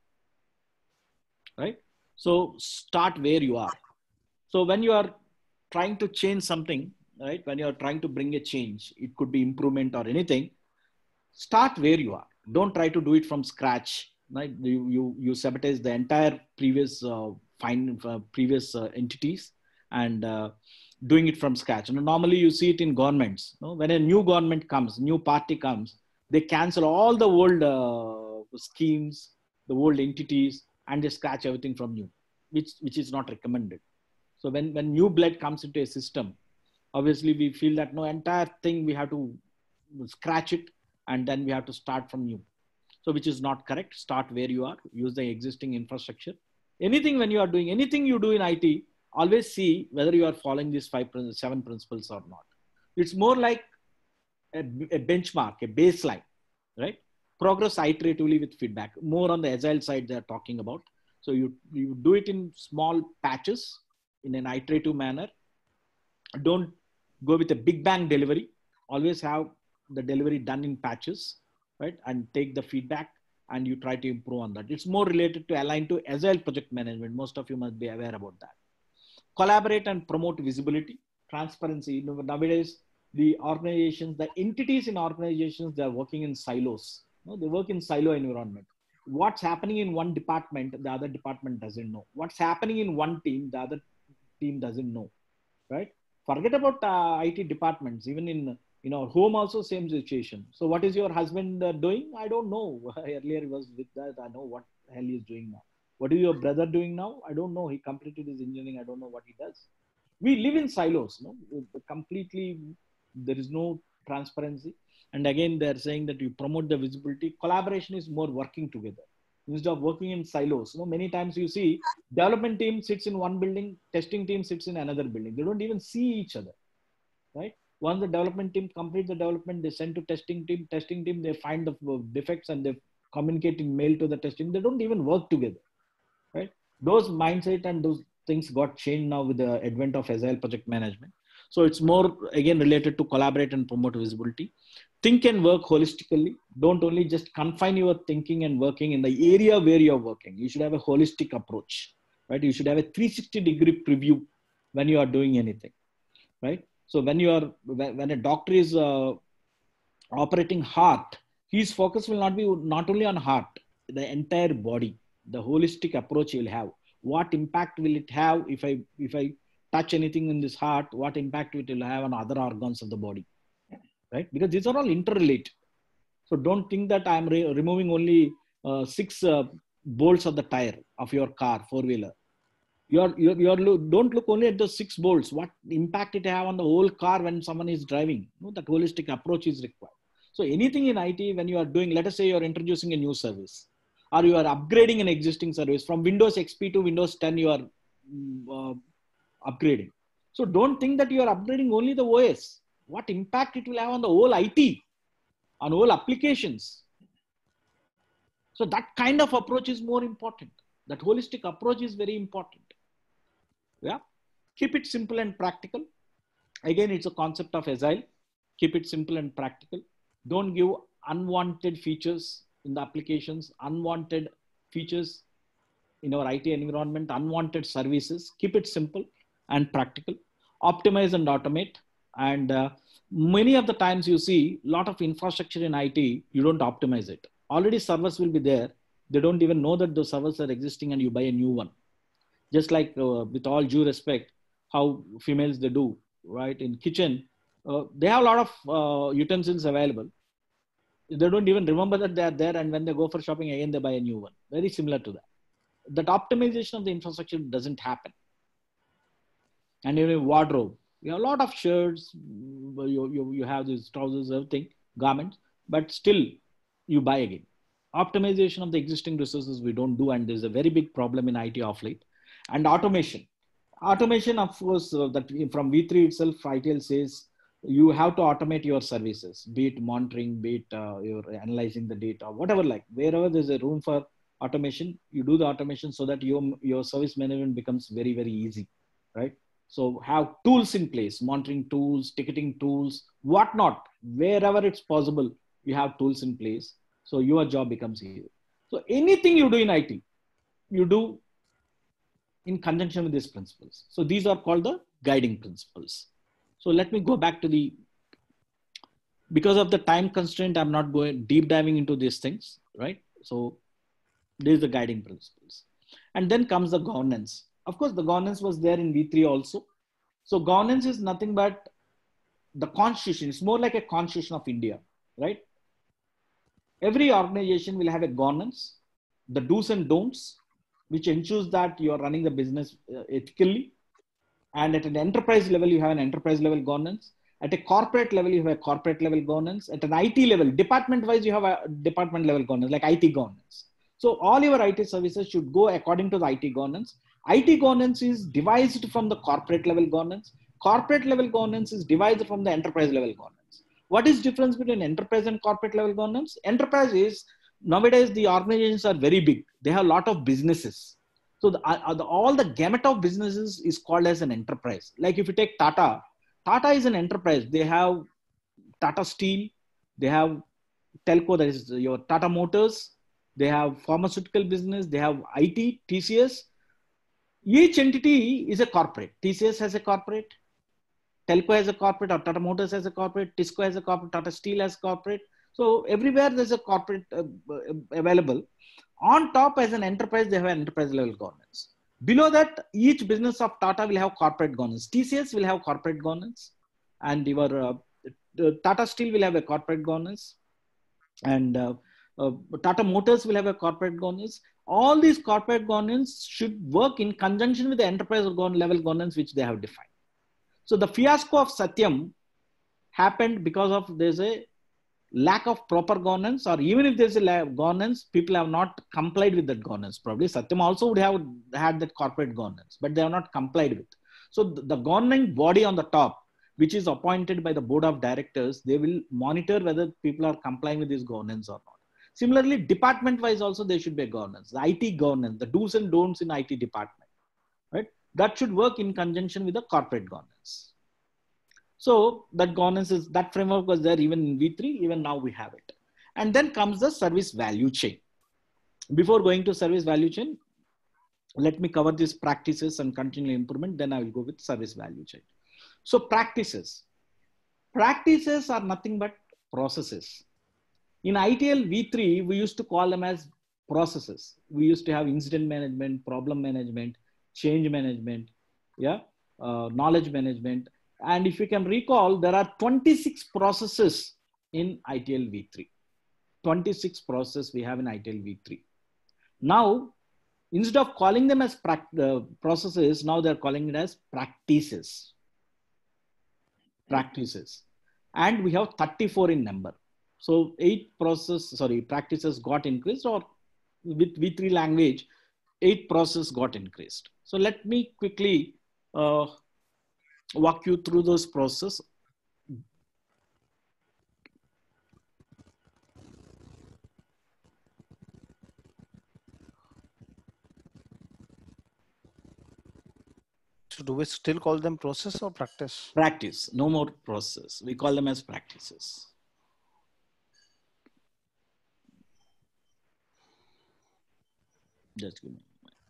right? So start where you are. So when you are trying to change something, right? When you're trying to bring a change, it could be improvement or anything, start where you are. Don't try to do it from scratch, right? You, you, you sabotage the entire previous, uh, find, uh, previous uh, entities and uh, doing it from scratch. And normally you see it in governments. No? When a new government comes, new party comes, they cancel all the old uh, schemes, the old entities, and they scratch everything from new, which, which is not recommended. So when, when new blood comes into a system, obviously we feel that no, entire thing we have to scratch it and then we have to start from new. So which is not correct. Start where you are, use the existing infrastructure. Anything when you are doing, anything you do in I T, always see whether you are following these five, seven principles or not. It's more like a, a benchmark, a baseline, right? Progress iteratively with feedback. More on the agile side they are talking about. So you, you do it in small patches in an iterative manner. Don't go with a big bang delivery. Always have the delivery done in patches, right? And take the feedback and you try to improve on that. It's more related to align to agile project management. Most of you must be aware about that. Collaborate and promote visibility, transparency. Nowadays, the organizations, the entities in organizations, they're working in silos. No, they work in silo environment. What's happening in one department, the other department doesn't know. What's happening in one team, the other team doesn't know, right? Forget about uh, I T departments. Even in in our home also same situation. So what is your husband uh, doing? I don't know. Earlier he was with that. I know what the hell he is doing now. What is your brother doing now? I don't know. He completed his engineering. I don't know what he does. We live in silos. No, completely. There is no transparency. And again, they're saying that you promote the visibility. Collaboration is more working together instead of working in silos. You know, many times you see development team sits in one building, testing team sits in another building. They don't even see each other, right? Once the development team complete the development, they send to testing team. Testing team, they find the defects and they communicate in mail to the testing. They don't even work together, right? Those mindset and those things got changed now with the advent of agile project management. So it's more again related to collaborate and promote visibility. Think and work holistically. Don't only just confine your thinking and working in the area where you're working. You should have a holistic approach, right? You should have a three sixty degree preview when you are doing anything, right? So when you are, when a doctor is uh, operating heart, his focus will not be not only on heart, the entire body, the holistic approach he will have. What impact will it have if I, if I touch anything in this heart, what impact it will have on other organs of the body, right? Because these are all interrelated. So don't think that I'm re removing only uh, six uh, bolts of the tire of your car, four-wheeler. You're, you're, you're look, don't look only at those six bolts. What impact it have on the whole car when someone is driving? You know, that holistic approach is required. So anything in I T, when you are doing, let us say you're introducing a new service, or you are upgrading an existing service from Windows X P to Windows ten, you are uh, upgrading. So don't think that you are upgrading only the O S. What impact it will have on the whole I T, on whole applications. So that kind of approach is more important. That holistic approach is very important. Yeah. Keep it simple and practical. Again, it's a concept of Agile. Keep it simple and practical. Don't give unwanted features in the applications, unwanted features in our I T environment, unwanted services. Keep it simple and practical. Optimize and automate. And uh, many of the times you see a lot of infrastructure in I T, you don't optimize it. Already servers will be there. They don't even know that those servers are existing and you buy a new one. Just like uh, with all due respect, how females they do, right? In kitchen, uh, they have a lot of uh, utensils available. They don't even remember that they are there. And when they go for shopping again, they buy a new one. Very similar to that. That optimization of the infrastructure doesn't happen. And even wardrobe, you have a lot of shirts, you, you, you have these trousers, everything, garments, but still you buy again. Optimization of the existing resources we don't do, and there's a very big problem in I T of late. And automation. Automation, of course, uh, that from V three itself, I T L says you have to automate your services, be it monitoring, be it uh, you're analyzing the data, whatever, like wherever there's a room for automation, you do the automation so that your, your service management becomes very, very easy, right? So have tools in place, monitoring tools, ticketing tools, whatnot, wherever it's possible, you have tools in place. So your job becomes easy. So anything you do in I T, you do in conjunction with these principles. So these are called the guiding principles. So let me go back to the, because of the time constraint, I'm not going deep diving into these things, right? So these are the guiding principles. And then comes the governance. Of course, the governance was there in V three also. So governance is nothing but the constitution. It's more like a constitution of India, right? Every organization will have a governance, the do's and don'ts, which ensures that you are running the business ethically. And at an enterprise level, you have an enterprise level governance. At a corporate level, you have a corporate level governance. At an I T level, department wise, you have a department level governance, like I T governance. So all your I T services should go according to the I T governance. I T governance is devised from the corporate level governance. Corporate level governance is devised from the enterprise level governance. What is the difference between enterprise and corporate level governance? Enterprise is, nowadays the organizations are very big. They have a lot of businesses. So the, uh, the, all the gamut of businesses is called as an enterprise. Like if you take Tata, Tata is an enterprise. They have Tata Steel, they have telco, that is your Tata Motors, they have pharmaceutical business, they have I T, T C S. Each entity is a corporate. T C S has a corporate, telco has a corporate, or Tata Motors has a corporate, Tisco has a corporate, Tata Steel has a corporate. So everywhere there's a corporate uh, available. On top, as an enterprise, they have an enterprise level governance. Below that, each business of Tata will have corporate governance. T C S will have corporate governance, and your uh, Tata Steel will have a corporate governance, and uh, uh, Tata Motors will have a corporate governance. All these corporate governance should work in conjunction with the enterprise level governance which they have defined. So the fiasco of Satyam happened because of there's a lack of proper governance, or even if there's a governance, people have not complied with that governance. Probably Satyam also would have had that corporate governance, but they have not complied with. So the, the governing body on the top, which is appointed by the board of directors, they will monitor whether people are complying with this governance or not. Similarly, department wise also there should be a governance, the I T governance, the do's and don'ts in I T department, right? That should work in conjunction with the corporate governance. So that governance is, that framework was there even in V three, even now we have it. And then comes the service value chain. Before going to service value chain, let me cover these practices and continual improvement. Then I will go with service value chain. So practices. Practices are nothing but processes. In I T L V three, we used to call them as processes. We used to have incident management, problem management, change management. Yeah. uh, knowledge management. And if you can recall, there are twenty-six processes in I T L V three. twenty-six processes we have in I T L V three. Now, instead of calling them as uh, processes, now they're calling it as practices. Practices. And we have thirty-four in number. So eight process, sorry, practices got increased, or with V three language, eight processes got increased. So let me quickly uh, walk you through those processes. So do we still call them process or practice? Practice, no more process. We call them as practices. Just give me a moment.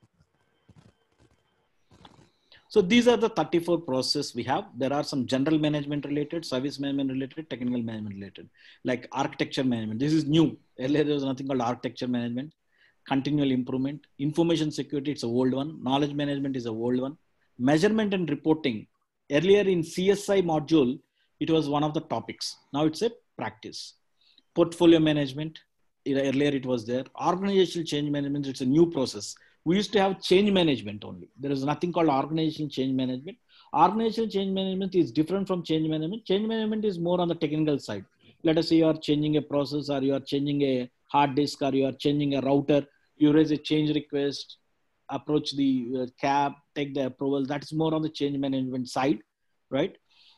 So these are the thirty-four processes we have. There are some general management related, service management related, technical management related, like architecture management. This is new. Earlier there was nothing called architecture management. Continual improvement, information security, it's a old one. Knowledge management is a old one. Measurement and reporting. Earlier in C S I module, it was one of the topics. Now it's a practice. Portfolio management. Earlier it was there. Organizational change management, it's a new process. We used to have change management only. There is nothing called organizational change management. Organizational change management is different from change management. Change management is more on the technical side. Let us say you are changing a process, or you are changing a hard disk, or you are changing a router. You raise a change request, approach the uh, C A B, take the approval. That is more on the change management side, right?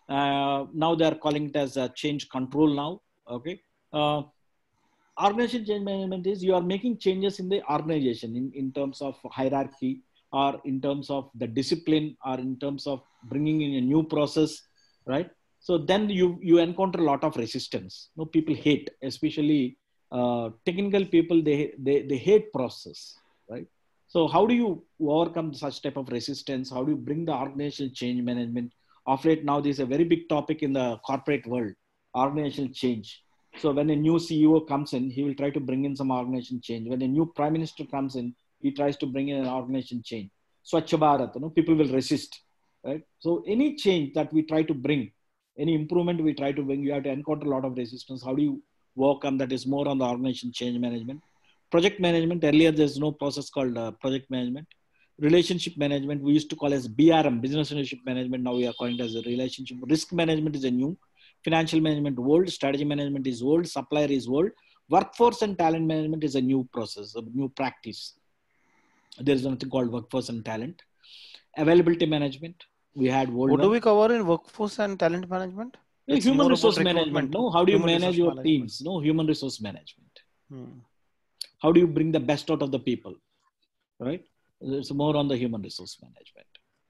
Uh, now they are calling it as a change control now, okay? Uh, Organizational change management is you are making changes in the organization in, in terms of hierarchy, or in terms of the discipline, or in terms of bringing in a new process, right? So then you, you encounter a lot of resistance. You know, people hate, especially uh, technical people, they, they, they hate process, right? So how do you overcome such type of resistance? How do you bring the organizational change management? Of late now, this is a very big topic in the corporate world, organizational change. So when a new C E O comes in, he will try to bring in some organization change. When a new prime minister comes in, he tries to bring in an organization change. Swachh Bharat, you know, people will resist, right? So any change that we try to bring, any improvement we try to bring, you have to encounter a lot of resistance. How do you overcome that? Is more on the organization change management. Project management, earlier there's no process called uh, project management. Relationship management, we used to call as B R M, business relationship management. Now we are calling it as a relationship. Risk management is a new. Financial management old, strategy management is old, supplier is old. Workforce and talent management is a new process, a new practice. There is something called workforce and talent. Availability management, we had old. What do we cover in workforce and talent management? Yeah, human resource management. No, how do you human manage your management. teams? No, human resource management. Hmm. How do you bring the best out of the people? Right? It's more on the human resource management.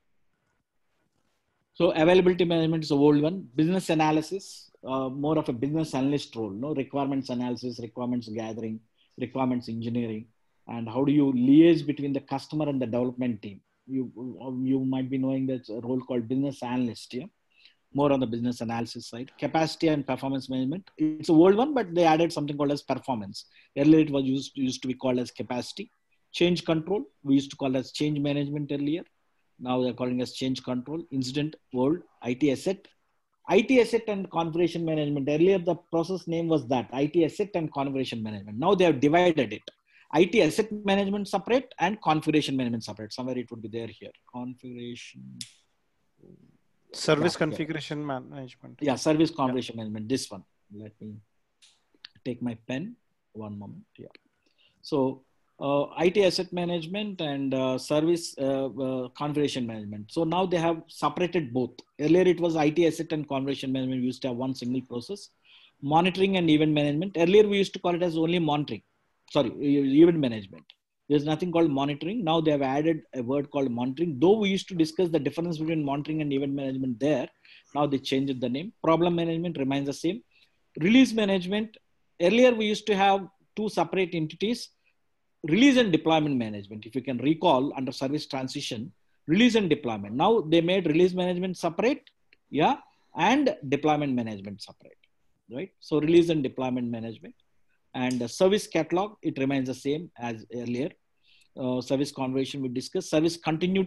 So availability management is a old one. Business analysis, uh, more of a business analyst role. No, requirements analysis, requirements gathering, requirements engineering, and how do you liaise between the customer and the development team? You you might be knowing that's a role called business analyst. Yeah, more on the business analysis side. Capacity and performance management. It's a old one, but they added something called as performance. Earlier it was used used to be called as capacity. Change control. We used to call it as change management earlier. Now they're calling us change control, incident world, I T asset, I T asset and configuration management. Earlier, the process name was that I T asset and configuration management. Now they have divided it. I T asset management separate and configuration management separate. Somewhere it would be there here. Configuration. Service yeah, configuration yeah. management. Yeah, service configuration yeah. management. This one. Let me take my pen. One moment. Yeah. So, Uh, I T asset management and uh, service uh, uh, configuration management. So now they have separated both. Earlier it was I T asset and configuration management. We used to have one single process. Monitoring and event management. Earlier we used to call it as only monitoring. Sorry, event management. There's nothing called monitoring. Now they have added a word called monitoring. Though we used to discuss the difference between monitoring and event management there. Now they changed the name. Problem management remains the same. Release management. Earlier we used to have two separate entities. Release and deployment management, if you can recall under service transition, release and deployment. Now they made release management separate, yeah, and deployment management separate, right? So release and deployment management. And the service catalog, it remains the same as earlier. Uh, service configuration we discussed. Service continuity,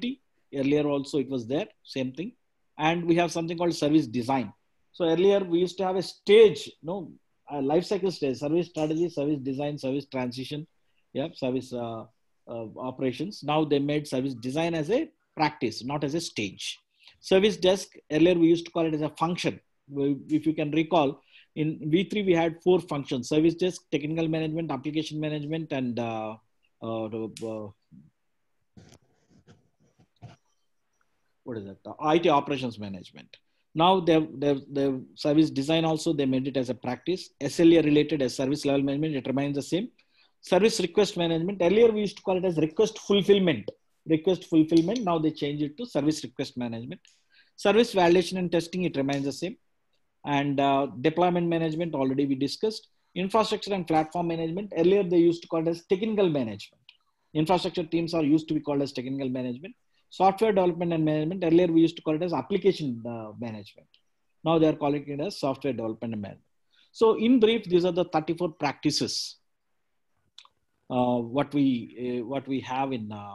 Earlier also it was there, same thing. And we have something called service design. So earlier we used to have a stage, no, a life cycle stage, service strategy, service design, service transition, yeah, service uh, uh, operations. Now they made service design as a practice, not as a stage. Service desk, earlier we used to call it as a function. If you can recall, in V three we had four functions: service desk, technical management, application management, and uh, uh, uh, what is that? Uh, I T operations management. Now they've, they've, they've service design also, they made it as a practice. S L A related as service level management, it remains the same. Service request management, earlier we used to call it as request fulfillment. Request fulfillment, now they change it to service request management. Service validation and testing, it remains the same. And uh, deployment management, already we discussed. Infrastructure and platform management, earlier they used to call it as technical management. Infrastructure teams are used to be called as technical management. Software development and management, earlier we used to call it as application uh, management. Now they are calling it as software development and management. So in brief, these are the thirty-four practices uh, what we uh, what we have in uh,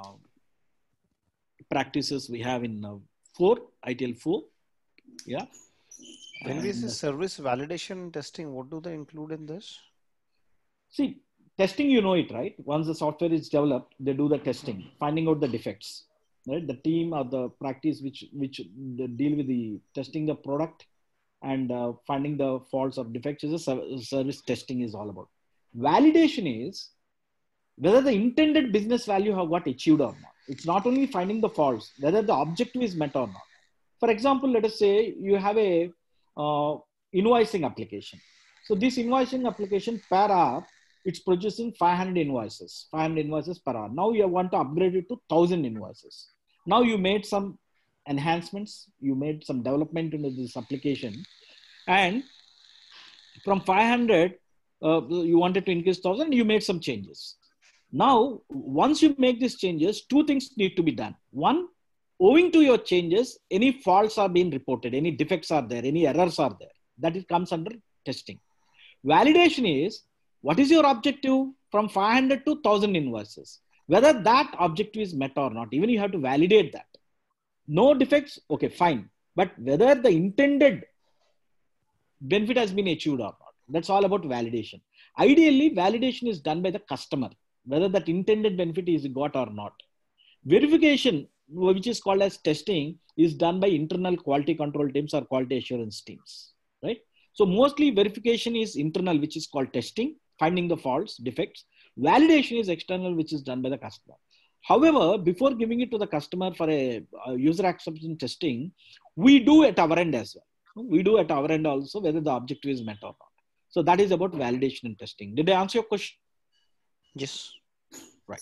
practices we have in uh, four, I T L four. Yeah. When we say service validation testing, what do they include in this? See, testing, you know it, right? Once the software is developed, they do the testing, finding out the defects. Right, the team or the practice which which deal with the testing the product and uh, finding the faults or defects is a service testing is all about. Validation is whether the intended business value have got achieved or not. It's not only finding the faults, whether the objective is met or not. For example, let us say you have a uh, invoicing application. So this invoicing application per hour, it's producing five hundred invoices, five hundred invoices per hour. Now you want to upgrade it to one thousand invoices. Now you made some enhancements, you made some development into this application, and from five hundred, uh, you wanted to increase one thousand, you made some changes. Now, once you make these changes, two things need to be done. One, owing to your changes, any faults are being reported, any defects are there, any errors are there. That it comes under testing. Validation is, what is your objective from five hundred to one thousand invoices? Whether that objective is met or not, even you have to validate that. No defects, okay, fine. But whether the intended benefit has been achieved or not, that's all about validation. Ideally, validation is done by the customer, whether that intended benefit is got or not. Verification, which is called as testing, is done by internal quality control teams or quality assurance teams, right? So mostly verification is internal, which is called testing, finding the faults, defects. Validation is external, which is done by the customer. However, before giving it to the customer for a, a user acceptance testing, we do at our end as well. We do at our end also, whether the objective is met or not. So that is about validation and testing. Did I answer your question? Yes. Right.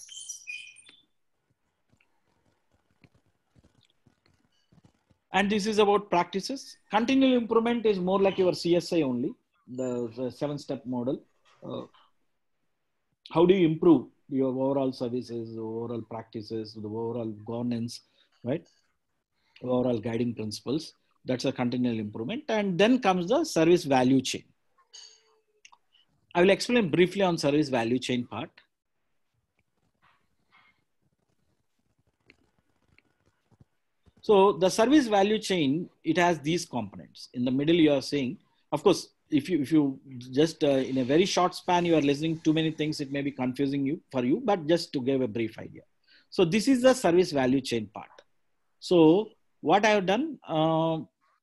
And this is about practices. Continual improvement is more like your C S I only, the, the seven-step model. Uh, how do you improve your overall services, the overall practices, the overall governance, right? Overall guiding principles. That's a continual improvement. And then comes the service value chain. I will explain briefly on service value chain part. So the service value chain, it has these components. In the middle, you are saying, of course, if you if you just uh, in a very short span, you are listening too many things, it may be confusing you for you, but just to give a brief idea. So this is the service value chain part. So what I have done, uh,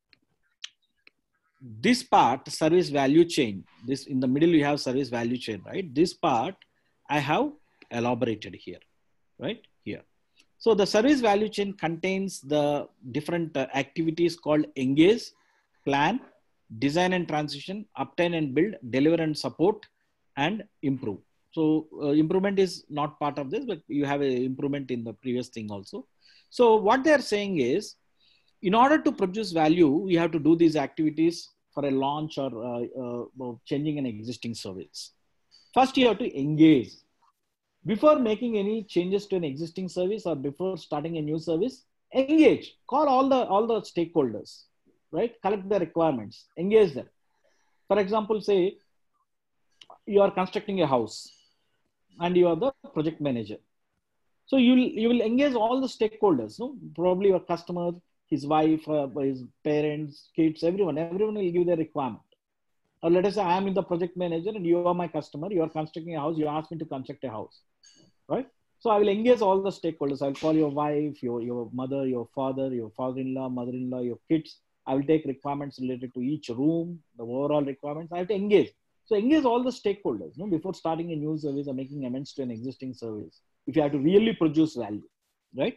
this part, service value chain, this in the middle, you have service value chain, right? This part I have elaborated here, right? Here. So the service value chain contains the different uh, activities called engage, plan, design and transition, obtain and build, deliver and support, and improve. So uh, improvement is not part of this, but you have an improvement in the previous thing also. So what they are saying is, in order to produce value, you have to do these activities for a launch or uh, uh, changing an existing service. First, you have to engage. Before making any changes to an existing service or before starting a new service, engage. Call all the all the stakeholders, right? Collect the requirements, engage them. For example, say you are constructing a house and you are the project manager. So you'll, you will engage all the stakeholders, no? Probably your customer, his wife, uh, his parents, kids, everyone, everyone will give their requirement. Or let us say I am in the project manager and you are my customer, you are constructing a house, you ask me to construct a house, right? So I will engage all the stakeholders. I'll call your wife, your, your mother, your father, your father-in-law, mother-in-law, your kids. I will take requirements related to each room, the overall requirements. I have to engage. So engage all the stakeholders, you know, before starting a new service or making amends to an existing service. If you have to really produce value, right?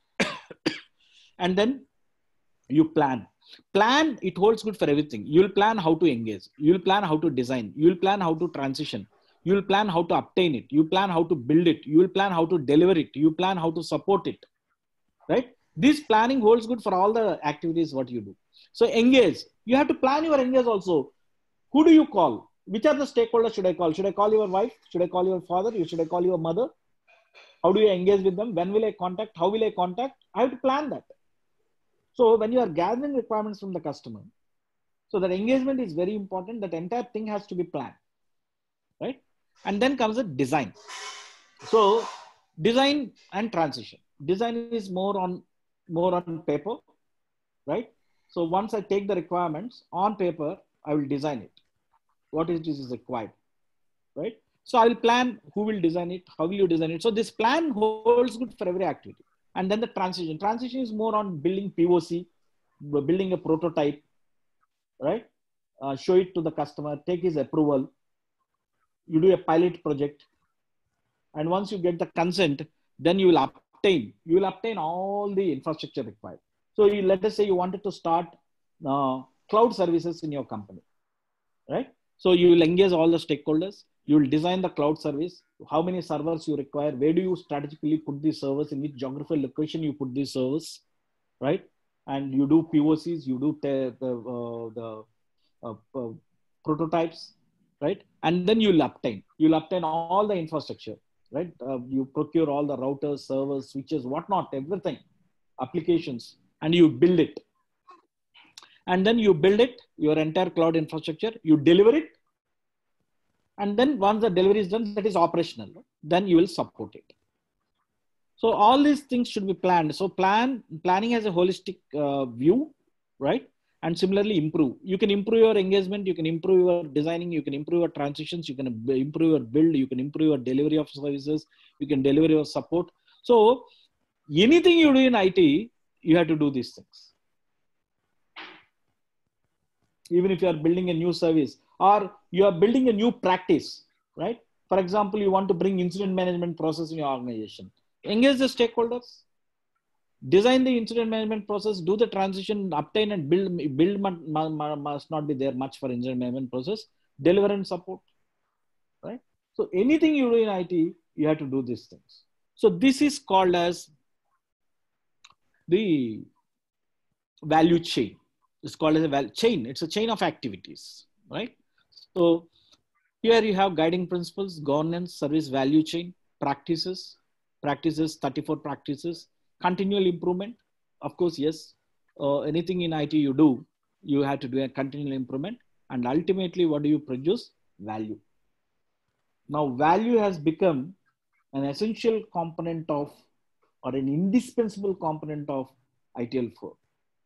And then you plan. Plan, it holds good for everything. You'll plan how to engage. You'll plan how to design. You'll plan how to transition. You'll plan how to obtain it. You plan how to build it. You'll plan how to deliver it. You plan how to support it, right? This planning holds good for all the activities what you do. So engage. You have to plan your engage also. Who do you call? Which are the stakeholders should I call? Should I call your wife? Should I call your father? Should I call your mother? How do you engage with them? When will I contact? How will I contact? I have to plan that. So when you are gathering requirements from the customer, so that engagement is very important. That entire thing has to be planned, right? And then comes the design. So design and transition. Design is more on, more on paper, right? So once I take the requirements on paper, I will design it. What is this is required, right? So I will plan who will design it, how will you design it. So this plan holds good for every activity. And then the transition. Transition is more on building P O C, building a prototype, right? Uh, show it to the customer, take his approval. You do a pilot project. And once you get the consent, then you will obtain, you will obtain all the infrastructure required. So you, let us say you wanted to start uh, cloud services in your company, right? So you will engage all the stakeholders. You will design the cloud service, how many servers you require, where do you strategically put these servers, in which geographical location you put these servers, right? And you do P O Cs, you do the, the, uh, the uh, uh, prototypes, right? And then you'll obtain, you'll obtain all the infrastructure, right? Uh, you procure all the routers, servers, switches, whatnot, everything, applications, and you build it. And then you build it, your entire cloud infrastructure, you deliver it. And then once the delivery is done, that is operational, then you will support it. So all these things should be planned. So plan, planning has a holistic uh, view, right? And similarly improve. You can improve your engagement, you can improve your designing, you can improve your transitions, you can improve your build, you can improve your delivery of services, you can deliver your support. So anything you do in I T, you have to do these things. Even if you are building a new service or you are building a new practice, right? For example, you want to bring incident management process in your organization. Engage the stakeholders, design the incident management process, do the transition, obtain and build. Build must not be there much for incident management process, deliver and support, right? So anything you do in I T, you have to do these things. So this is called as the value chain. It's called as a value chain. It's a chain of activities, right? So here you have guiding principles, governance, service value chain, practices, practices, thirty-four practices, continual improvement. Of course, yes, uh, anything in I T you do, you have to do a continual improvement. And ultimately, what do you produce? Value. Now, value has become an essential component of, or an indispensable component of I T L four.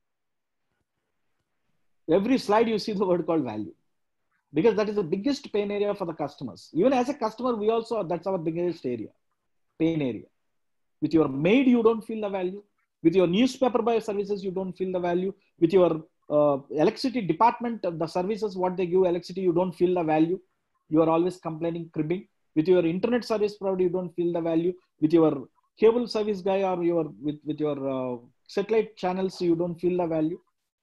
Every slide you see the word called value, because that is the biggest pain area for the customers. Even as a customer, we also, that's our biggest area, pain area. With your maid, you don't feel the value. With your newspaper buy services, you don't feel the value. With your uh, electricity department, the services, what they give electricity, you don't feel the value. You are always complaining, cribbing. With your internet service provider, you don't feel the value. With your cable service guy or your, with, with your uh, satellite channels, you don't feel the value.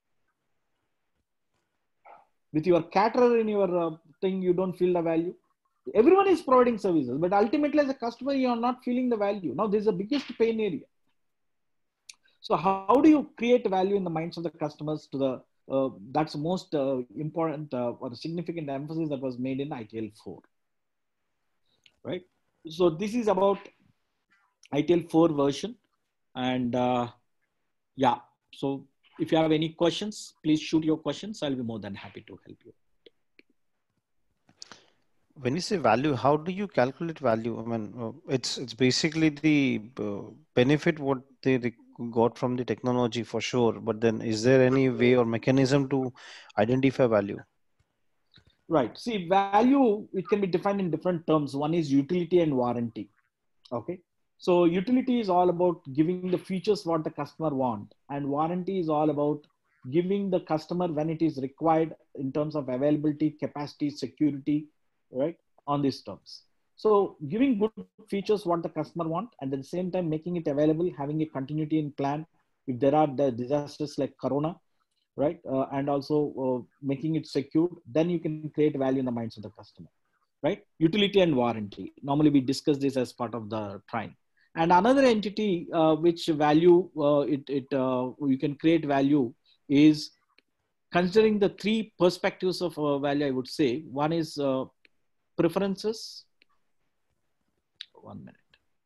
With your caterer in your uh, thing, you don't feel the value. Everyone is providing services, but ultimately as a customer, you are not feeling the value. Now, this is the biggest pain area. So how do you create value in the minds of the customers to the, uh, that's the most uh, important uh, or significant emphasis that was made in I T L four, right? So this is about I T L four version. And uh, yeah, so if you have any questions, please shoot your questions. I'll be more than happy to help you. when you say value, how do you calculate value? I mean, uh, it's it's basically the uh, benefit what they re- got from the technology for sure. But then, is there any way or mechanism to identify value? Right. See, value, it can be defined in different terms. One is utility and warranty. Okay. So utility is all about giving the features what the customer want, and warranty is all about giving the customer when it is required in terms of availability, capacity, security, right? On these terms. So giving good features what the customer want, and at the same time making it available, having a continuity in plan. If there are the disasters like Corona, right? Uh, and also uh, making it secure, then you can create value in the minds of the customer, right? Utility and warranty. Normally we discuss this as part of the trine. And another entity uh, which value, uh, it, it uh, you can create value is considering the three perspectives of uh, value, I would say. One is uh, preferences. One minute.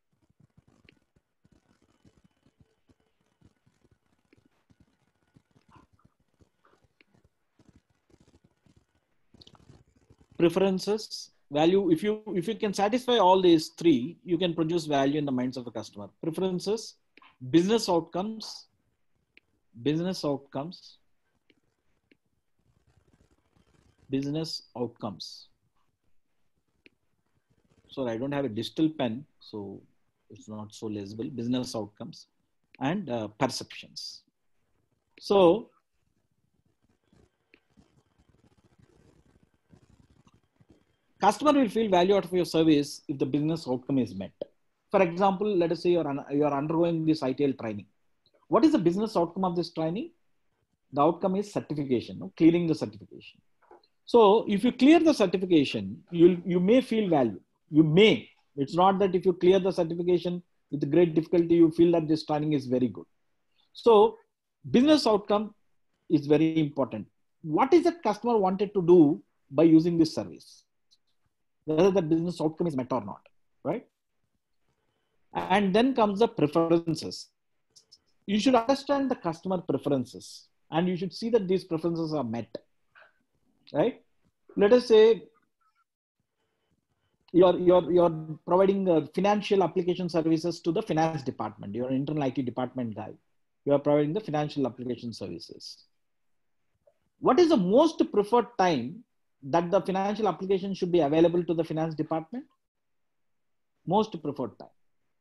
Preferences, value. If you if you can satisfy all these three, you can produce value in the minds of the customer. Preferences, business outcomes, business outcomes, business outcomes. Sorry, I don't have a digital pen, so it's not so legible. Business outcomes and uh, perceptions. So customer will feel value out of your service if the business outcome is met. For example, let us say you're, un you're undergoing this I T L training. What is the business outcome of this training? The outcome is certification, no? Clearing the certification. So if you clear the certification, you you may feel value. You may. It's not that if you clear the certification with great difficulty, you feel that this training is very good. So business outcome is very important. What is the customer wanted to do by using this service? Whether the business outcome is met or not, right? And then comes the preferences. You should understand the customer preferences and you should see that these preferences are met, right? Let us say you're, you're, you're providing uh, financial application services to the finance department. You're an internal I T department guy. You are providing the financial application services. What is the most preferred time that the financial application should be available to the finance department? Most preferred time.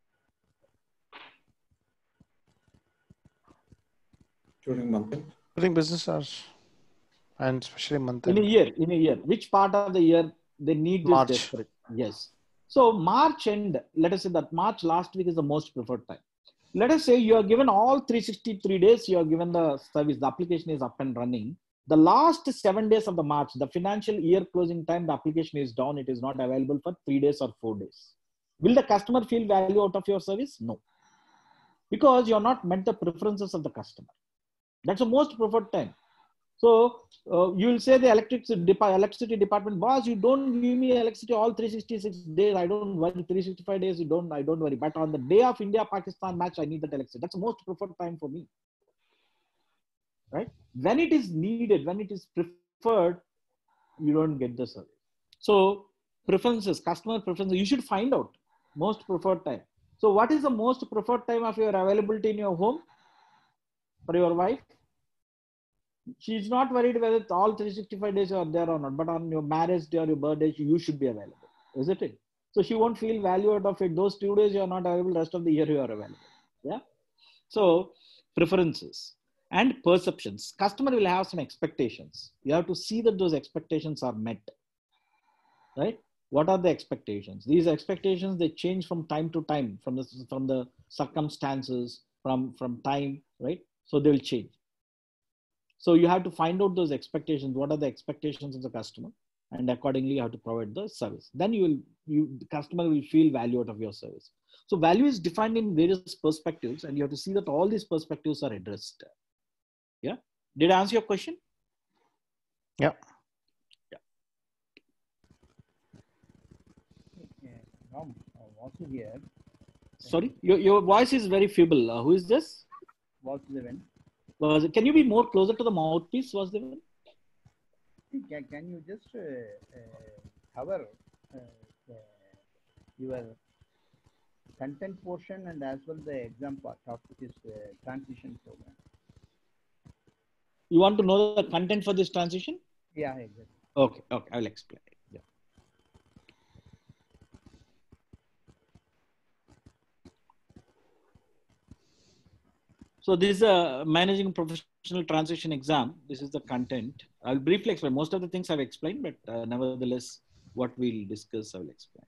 During month end. During business hours, and especially month end. In a year, in a year. Which part of the year they need this March. desperate? Yes. So March end, let us say that March last week is the most preferred time. Let us say you are given all three hundred sixty-three days, you are given the service, the application is up and running. The last seven days of the March, the financial year closing time, the application is down. It is not available for three days or four days. Will the customer feel value out of your service? No. Because you are not met the preferences of the customer. That's the most preferred time. So uh, you will say the electricity, electricity department, boss, you don't give me electricity all three hundred sixty-six days. I don't worry. three hundred sixty-five days, you don't, I don't worry. But on the day of India-Pakistan match, I need that electricity. That's the most preferred time for me. Right? When it is needed, when it is preferred, you don't get the service. So preferences, customer preferences, you should find out most preferred time. So what is the most preferred time of your availability in your home for your wife? She's not worried whether all three hundred sixty-five days are there or not, but on your marriage day or your birthday, you should be available, isn't it? So she won't feel value out of it. Those two days you are not available, rest of the year you are available. Yeah. So preferences and perceptions. Customer will have some expectations. You have to see that those expectations are met, right? What are the expectations? These expectations, they change from time to time, from the, from the circumstances, from, from time, right? So they will change. So you have to find out those expectations. What are the expectations of the customer? And accordingly, you have to provide the service. Then you will, you, the customer will feel value out of your service. So value is defined in various perspectives, and you have to see that all these perspectives are addressed. Yeah. Did I answer your question? Yeah. Yeah. Ram, Vasu here. Sorry, your, your voice is very feeble. Uh, who is this? Vasudevan. Was can you be more closer to the mouthpiece? Was there? Can, can you just uh, uh, cover uh, uh, your content portion and as well the exam part of this uh, transition program. You want to know the content for this transition? Yeah, exactly. Okay, okay, I'll explain. Yeah. So this is a managing professional transition exam. This is the content. I'll briefly explain. Most of the things I've explained, but uh, nevertheless, what we'll discuss, I will explain.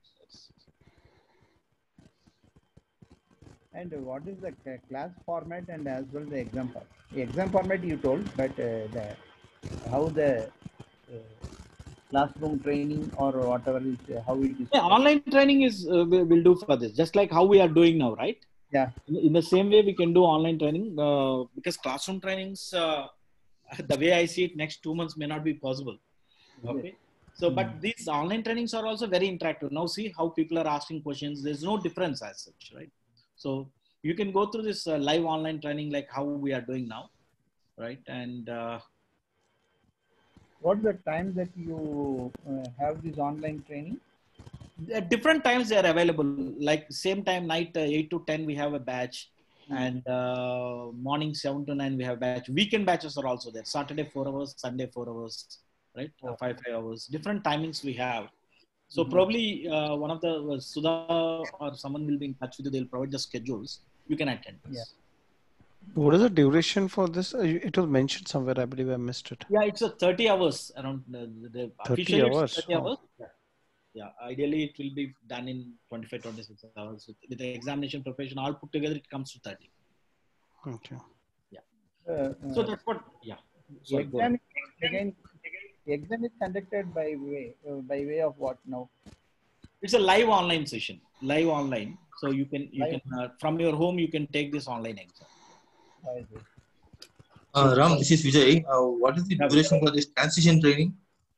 And what is the class format and as well the exam part? The exam format you told, but uh, the how the uh, classroom training or whatever is uh, how it is. Yeah, online training is uh, we will do for this, just like how we are doing now, right? Yeah. In, in the same way, we can do online training uh, because classroom trainings, uh, the way I see it, next two months may not be possible. Okay. So, but mm. these online trainings are also very interactive. Now, see how people are asking questions. There's no difference as such, right? So you can go through this uh, live online training like how we are doing now, right? And uh, what's the time that you uh, have this online training? At different times they are available. Like same time, night uh, eight to ten we have a batch, mm. and uh, morning seven to nine we have a batch. Weekend batches are also there. Saturday four hours, Sunday four hours, right? Oh. Uh, five five hours. Different timings we have. So mm-hmm. probably uh, one of the uh, Sudha or someone will be in touch with you. They'll provide the schedules. You can attend this. Yeah. What is the duration for this? It was mentioned somewhere. I believe I missed it. Yeah, it's a thirty hours around. Uh, the thirty hours. thirty oh. hours. Yeah. yeah. Ideally, it will be done in twenty-five, twenty-six hours. With, with the examination preparation, all put together, it comes to thirty. Okay. Yeah. Uh, uh, so that's what. Yeah. Sorry, exam, again, exam is conducted by way uh, by way of what now? It's a live online session. Live online. So you can you live. can uh, from your home you can take this online exam. Uh, Ram, this is Vijay. Uh, what is the duration for this transition training?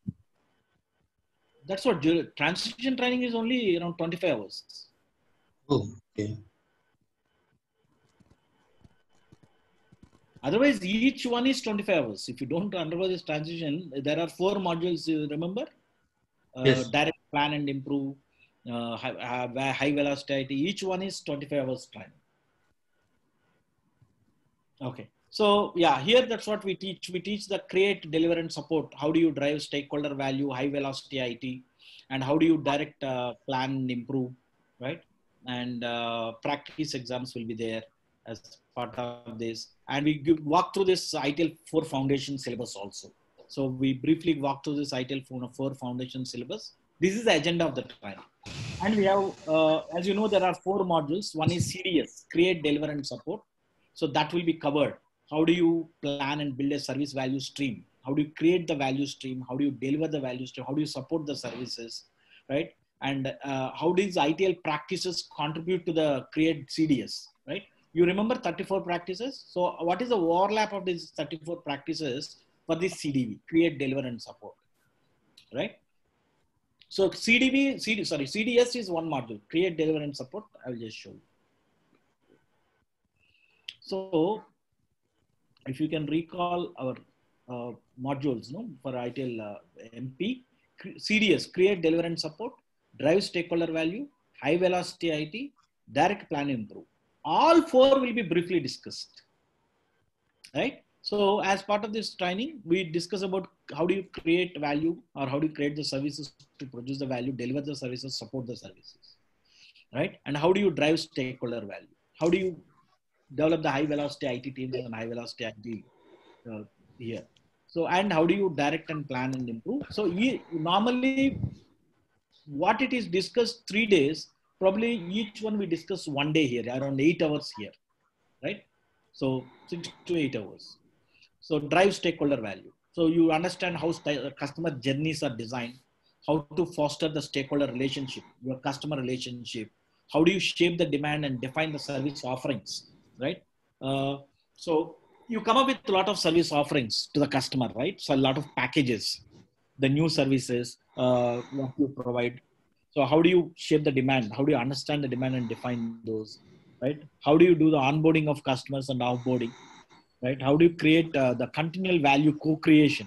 That's what transition training is only around twenty-five hours. Oh, okay. Otherwise, each one is twenty-five hours. If you don't undergo this transition, there are four modules. You remember? Uh, yes. Direct, plan and improve. Uh, high, high velocity. Each one is twenty-five hours time. Okay. So yeah, here that's what we teach. We teach the create, deliver, and support. How do you drive stakeholder value, high velocity I T, and how do you direct, uh, plan, and improve, right? And uh, practice exams will be there as part of this. And we give, walk through this I T L four foundation syllabus also. So we briefly walk through this I T L four foundation syllabus. This is the agenda of the training. And we have, uh, as you know, there are four modules. One is C D S, create, deliver, and support. So that will be covered. How do you plan and build a service value stream? How do you create the value stream? How do you deliver the value stream? How do you support the services, right? And uh, how does I T L practices contribute to the create C D S, right? You remember thirty-four practices? So what is the overlap of these thirty-four practices for this C D V, create, deliver, and support, right? So C D V, C D, sorry, C D S is one module, create, deliver, and support. I will just show you. So if you can recall our uh, modules, no, for I T L uh, M P, C D S, create, deliver, and support, drive stakeholder value, high velocity I T, direct, plan, improve. All four will be briefly discussed, right? So as part of this training, we discuss about how do you create value or how do you create the services to produce the value, deliver the services, support the services, right? And how do you drive stakeholder value? How do you develop the high velocity I T teams and high velocity I T uh, here? So, and how do you direct and plan and improve? So we, normally what it is discussed three days, probably each one we discuss one day here, around eight hours here, right? So six to eight hours. So drive stakeholder value. So you understand how customer journeys are designed, how to foster the stakeholder relationship, your customer relationship. How do you shape the demand and define the service offerings, right? Uh, so you come up with a lot of service offerings to the customer, right? So a lot of packages, the new services, uh, what you provide. So how do you shape the demand? How do you understand the demand and define those, right? How do you do the onboarding of customers and offboarding, right? How do you create uh, the continual value co-creation,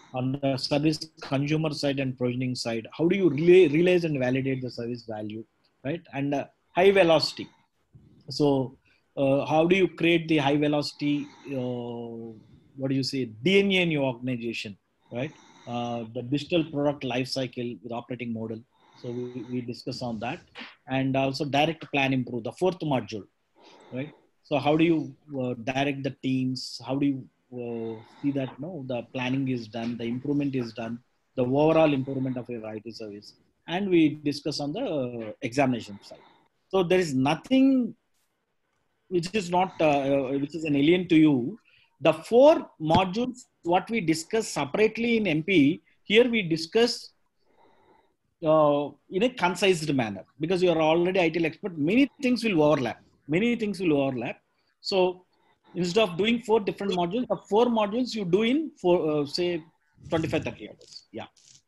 on the service consumer side and provisioning side. How do you relay, realize and validate the service value, right? And uh, high velocity. So uh, how do you create the high velocity, uh, what do you say, D N A in your organization, right? Uh, the digital product life cycle with operating model. So we, we discuss on that. And also direct plan improve, the fourth module, right? So how do you uh, direct the teams? How do you uh, see that no, the planning is done, the improvement is done, the overall improvement of your I T service? And we discuss on the uh, examination side. So there is nothing which is not, uh, which is an alien to you. The four modules, what we discuss separately in M P, here we discuss uh, in a concised manner, because you are already I T L expert. Many things will overlap. Many things will overlap. So instead of doing four different modules, the four modules you do in for uh, say twenty-five, thirty hours. Yeah.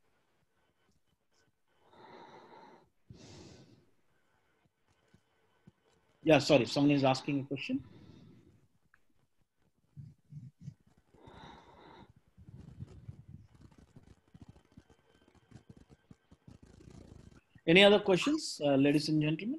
Yeah, sorry, someone is asking a question. Any other questions, uh, ladies and gentlemen?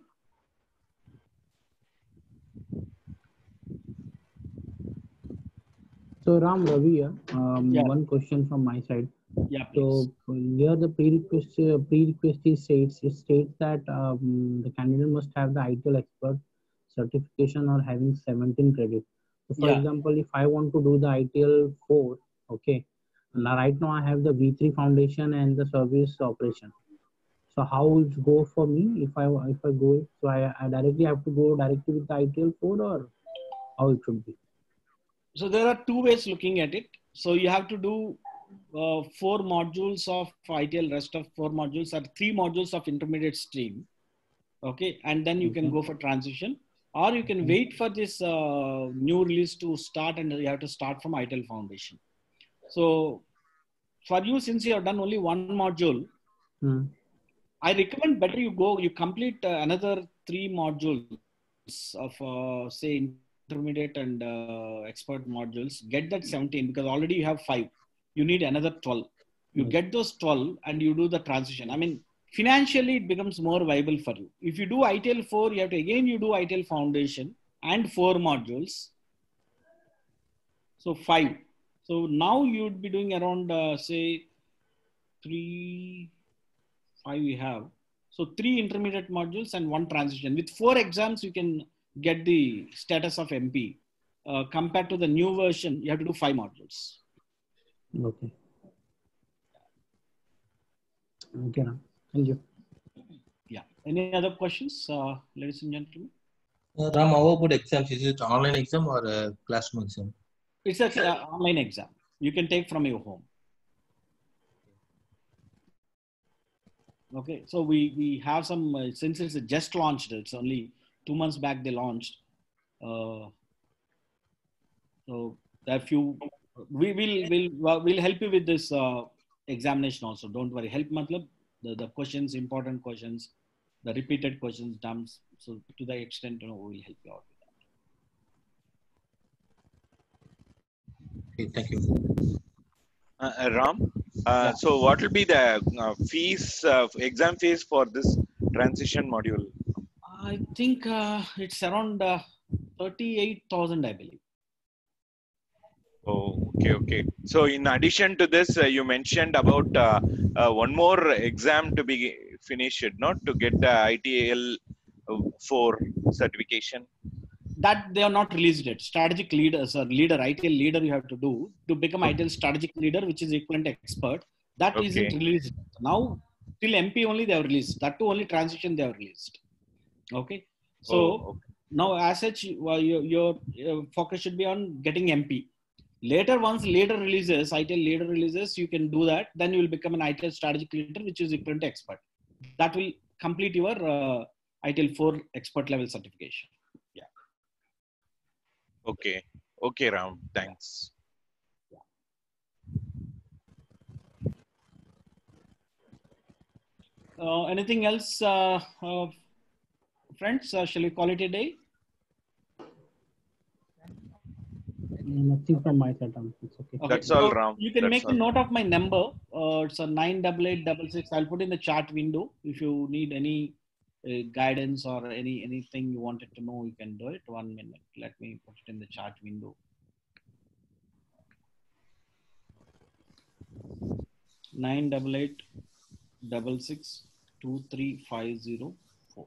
So Ram, Ravi, uh, um, Yeah. one question from my side. Yeah, please. So here the pre-request uh, pre-request states it states that um, the candidate must have the I T L expert certification or having seventeen credits. So for Yeah. example, if I want to do the I T L four, okay, now right now I have the V three foundation and the service operation. So how it go for me if I if I go? So I, I directly have to go directly with the I T L four, or how it should be? So there are two ways looking at it. So you have to do uh, four modules of I T L. Rest of four modules are three modules of intermediate stream. Okay, and then you Okay. can go for transition, or you can wait for this uh, new release to start, and you have to start from I T L foundation. So for you, since you have done only one module, Hmm. I recommend better you go, you complete uh, another three modules of uh, say intermediate and uh, expert modules. Get that seventeen, because already you have five. You need another twelve. You Yes. get those twelve and you do the transition. I mean, financially it becomes more viable for you. If you do I T L four, you have to again you do I T L foundation and four modules. So five. So now you would be doing around uh, say three, five we have. So three intermediate modules and one transition. With four exams, you can get the status of M P. Uh, compared to the new version, you have to do five modules. Okay. Okay, Ram. Thank you. Yeah. Any other questions, uh, ladies and gentlemen? Uh, Ram, how about exams? Is it online exam or a classroom exam? It's an uh, online exam. You can take from your home. Okay. So we, we have some, uh, since it's just launched, it's only two months back they launched. Uh, so there are few, we will will will help you with this uh, examination also. Don't worry. Help matlab the, the questions, important questions, the repeated questions, dumps. So to the extent, you know, we will help you out with Okay, thank you. Uh, uh, Ram, uh, Yeah. so what will be the uh, fees, uh, exam fees for this transition module? I think uh, it's around uh, thirty-eight thousand, I believe. Oh, okay, okay. So in addition to this, uh, you mentioned about uh, uh, one more exam to be finished, not to get the I T L four certification. That they are not released yet. Strategic leaders or leader, I T L leader you have to do to become I T L strategic leader, which is equivalent expert. That Okay. isn't released. Now, till M P only they have released. That too only transition they have released. Okay. So Oh, okay. now as such, well, your, your, your focus should be on getting M P. Later, once leader releases, I T L leader releases, you can do that. Then you will become an I T L strategic leader, which is equivalent expert. That will complete your uh, I T L four expert level certification. Yeah. Okay. Okay, Ram. Thanks. Uh, anything else, uh, uh, friends? Uh, shall we call it a day? Nothing from my side. Ram. It's okay. Okay, That's all, so Ram. you can That's make all. a note of my number. Uh, it's a nine double eight double six. I'll put in the chat window. If you need any uh, guidance or any anything you wanted to know, you can do it. One minute. Let me put it in the chat window. Nine double eight double six two three five zero four.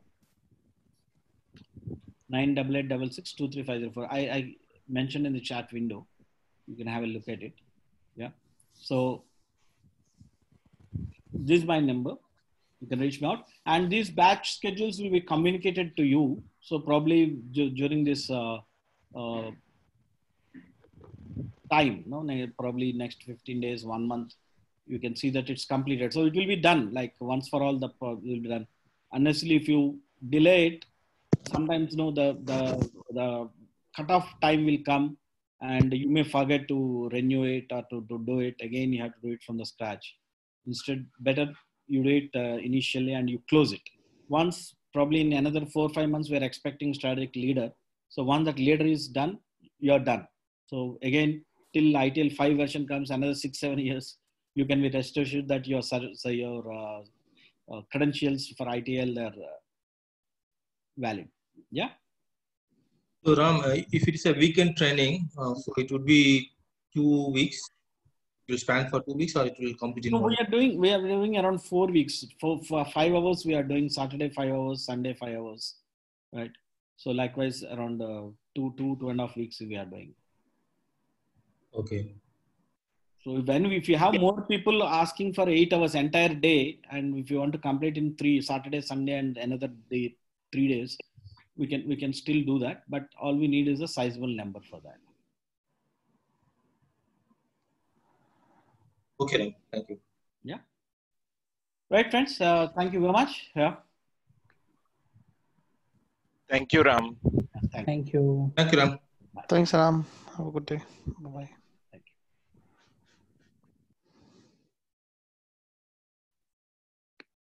Nine double eight double six two three five zero four. I I mentioned in the chat window. You can have a look at it. Yeah. So this is my number. You can reach me out, and these batch schedules will be communicated to you. So probably during this uh, uh, time, no, probably next fifteen days, one month, you can see that it's completed. So it will be done like once for all. The will be done. Honestly, if you delay it, sometimes you know the the the cutoff time will come, and you may forget to renew it or to, to do it again. You have to do it from the scratch. Instead, better you do it uh, initially and you close it. Once, probably in another four or five months, we're expecting strategic leader. So once that leader is done, you're done. So again, till I T L five version comes, another six, seven years, you can be rest assured that your, so your uh, uh, credentials for I T L are uh, valid. Yeah. So Ram, uh, if it is a weekend training, uh, so it would be two weeks. It will span for two weeks, or it will complete in So one. we are doing we are doing around four weeks. For, for five hours, we are doing Saturday five hours, Sunday five hours, right? So likewise, around uh, two two two and a half weeks we are doing. Okay. So when if you have more people asking for eight hours entire day, and if you want to complete in three Saturday, Sunday, and another day, three days, we can we can still do that. But all we need is a sizable number for that. Okay, thank you. Yeah. Right, friends. Uh, thank you very much. Yeah. Thank you, Ram. Thank you. Thank you. Thank you, Ram. Thanks, Ram. Have a good day. Bye-bye.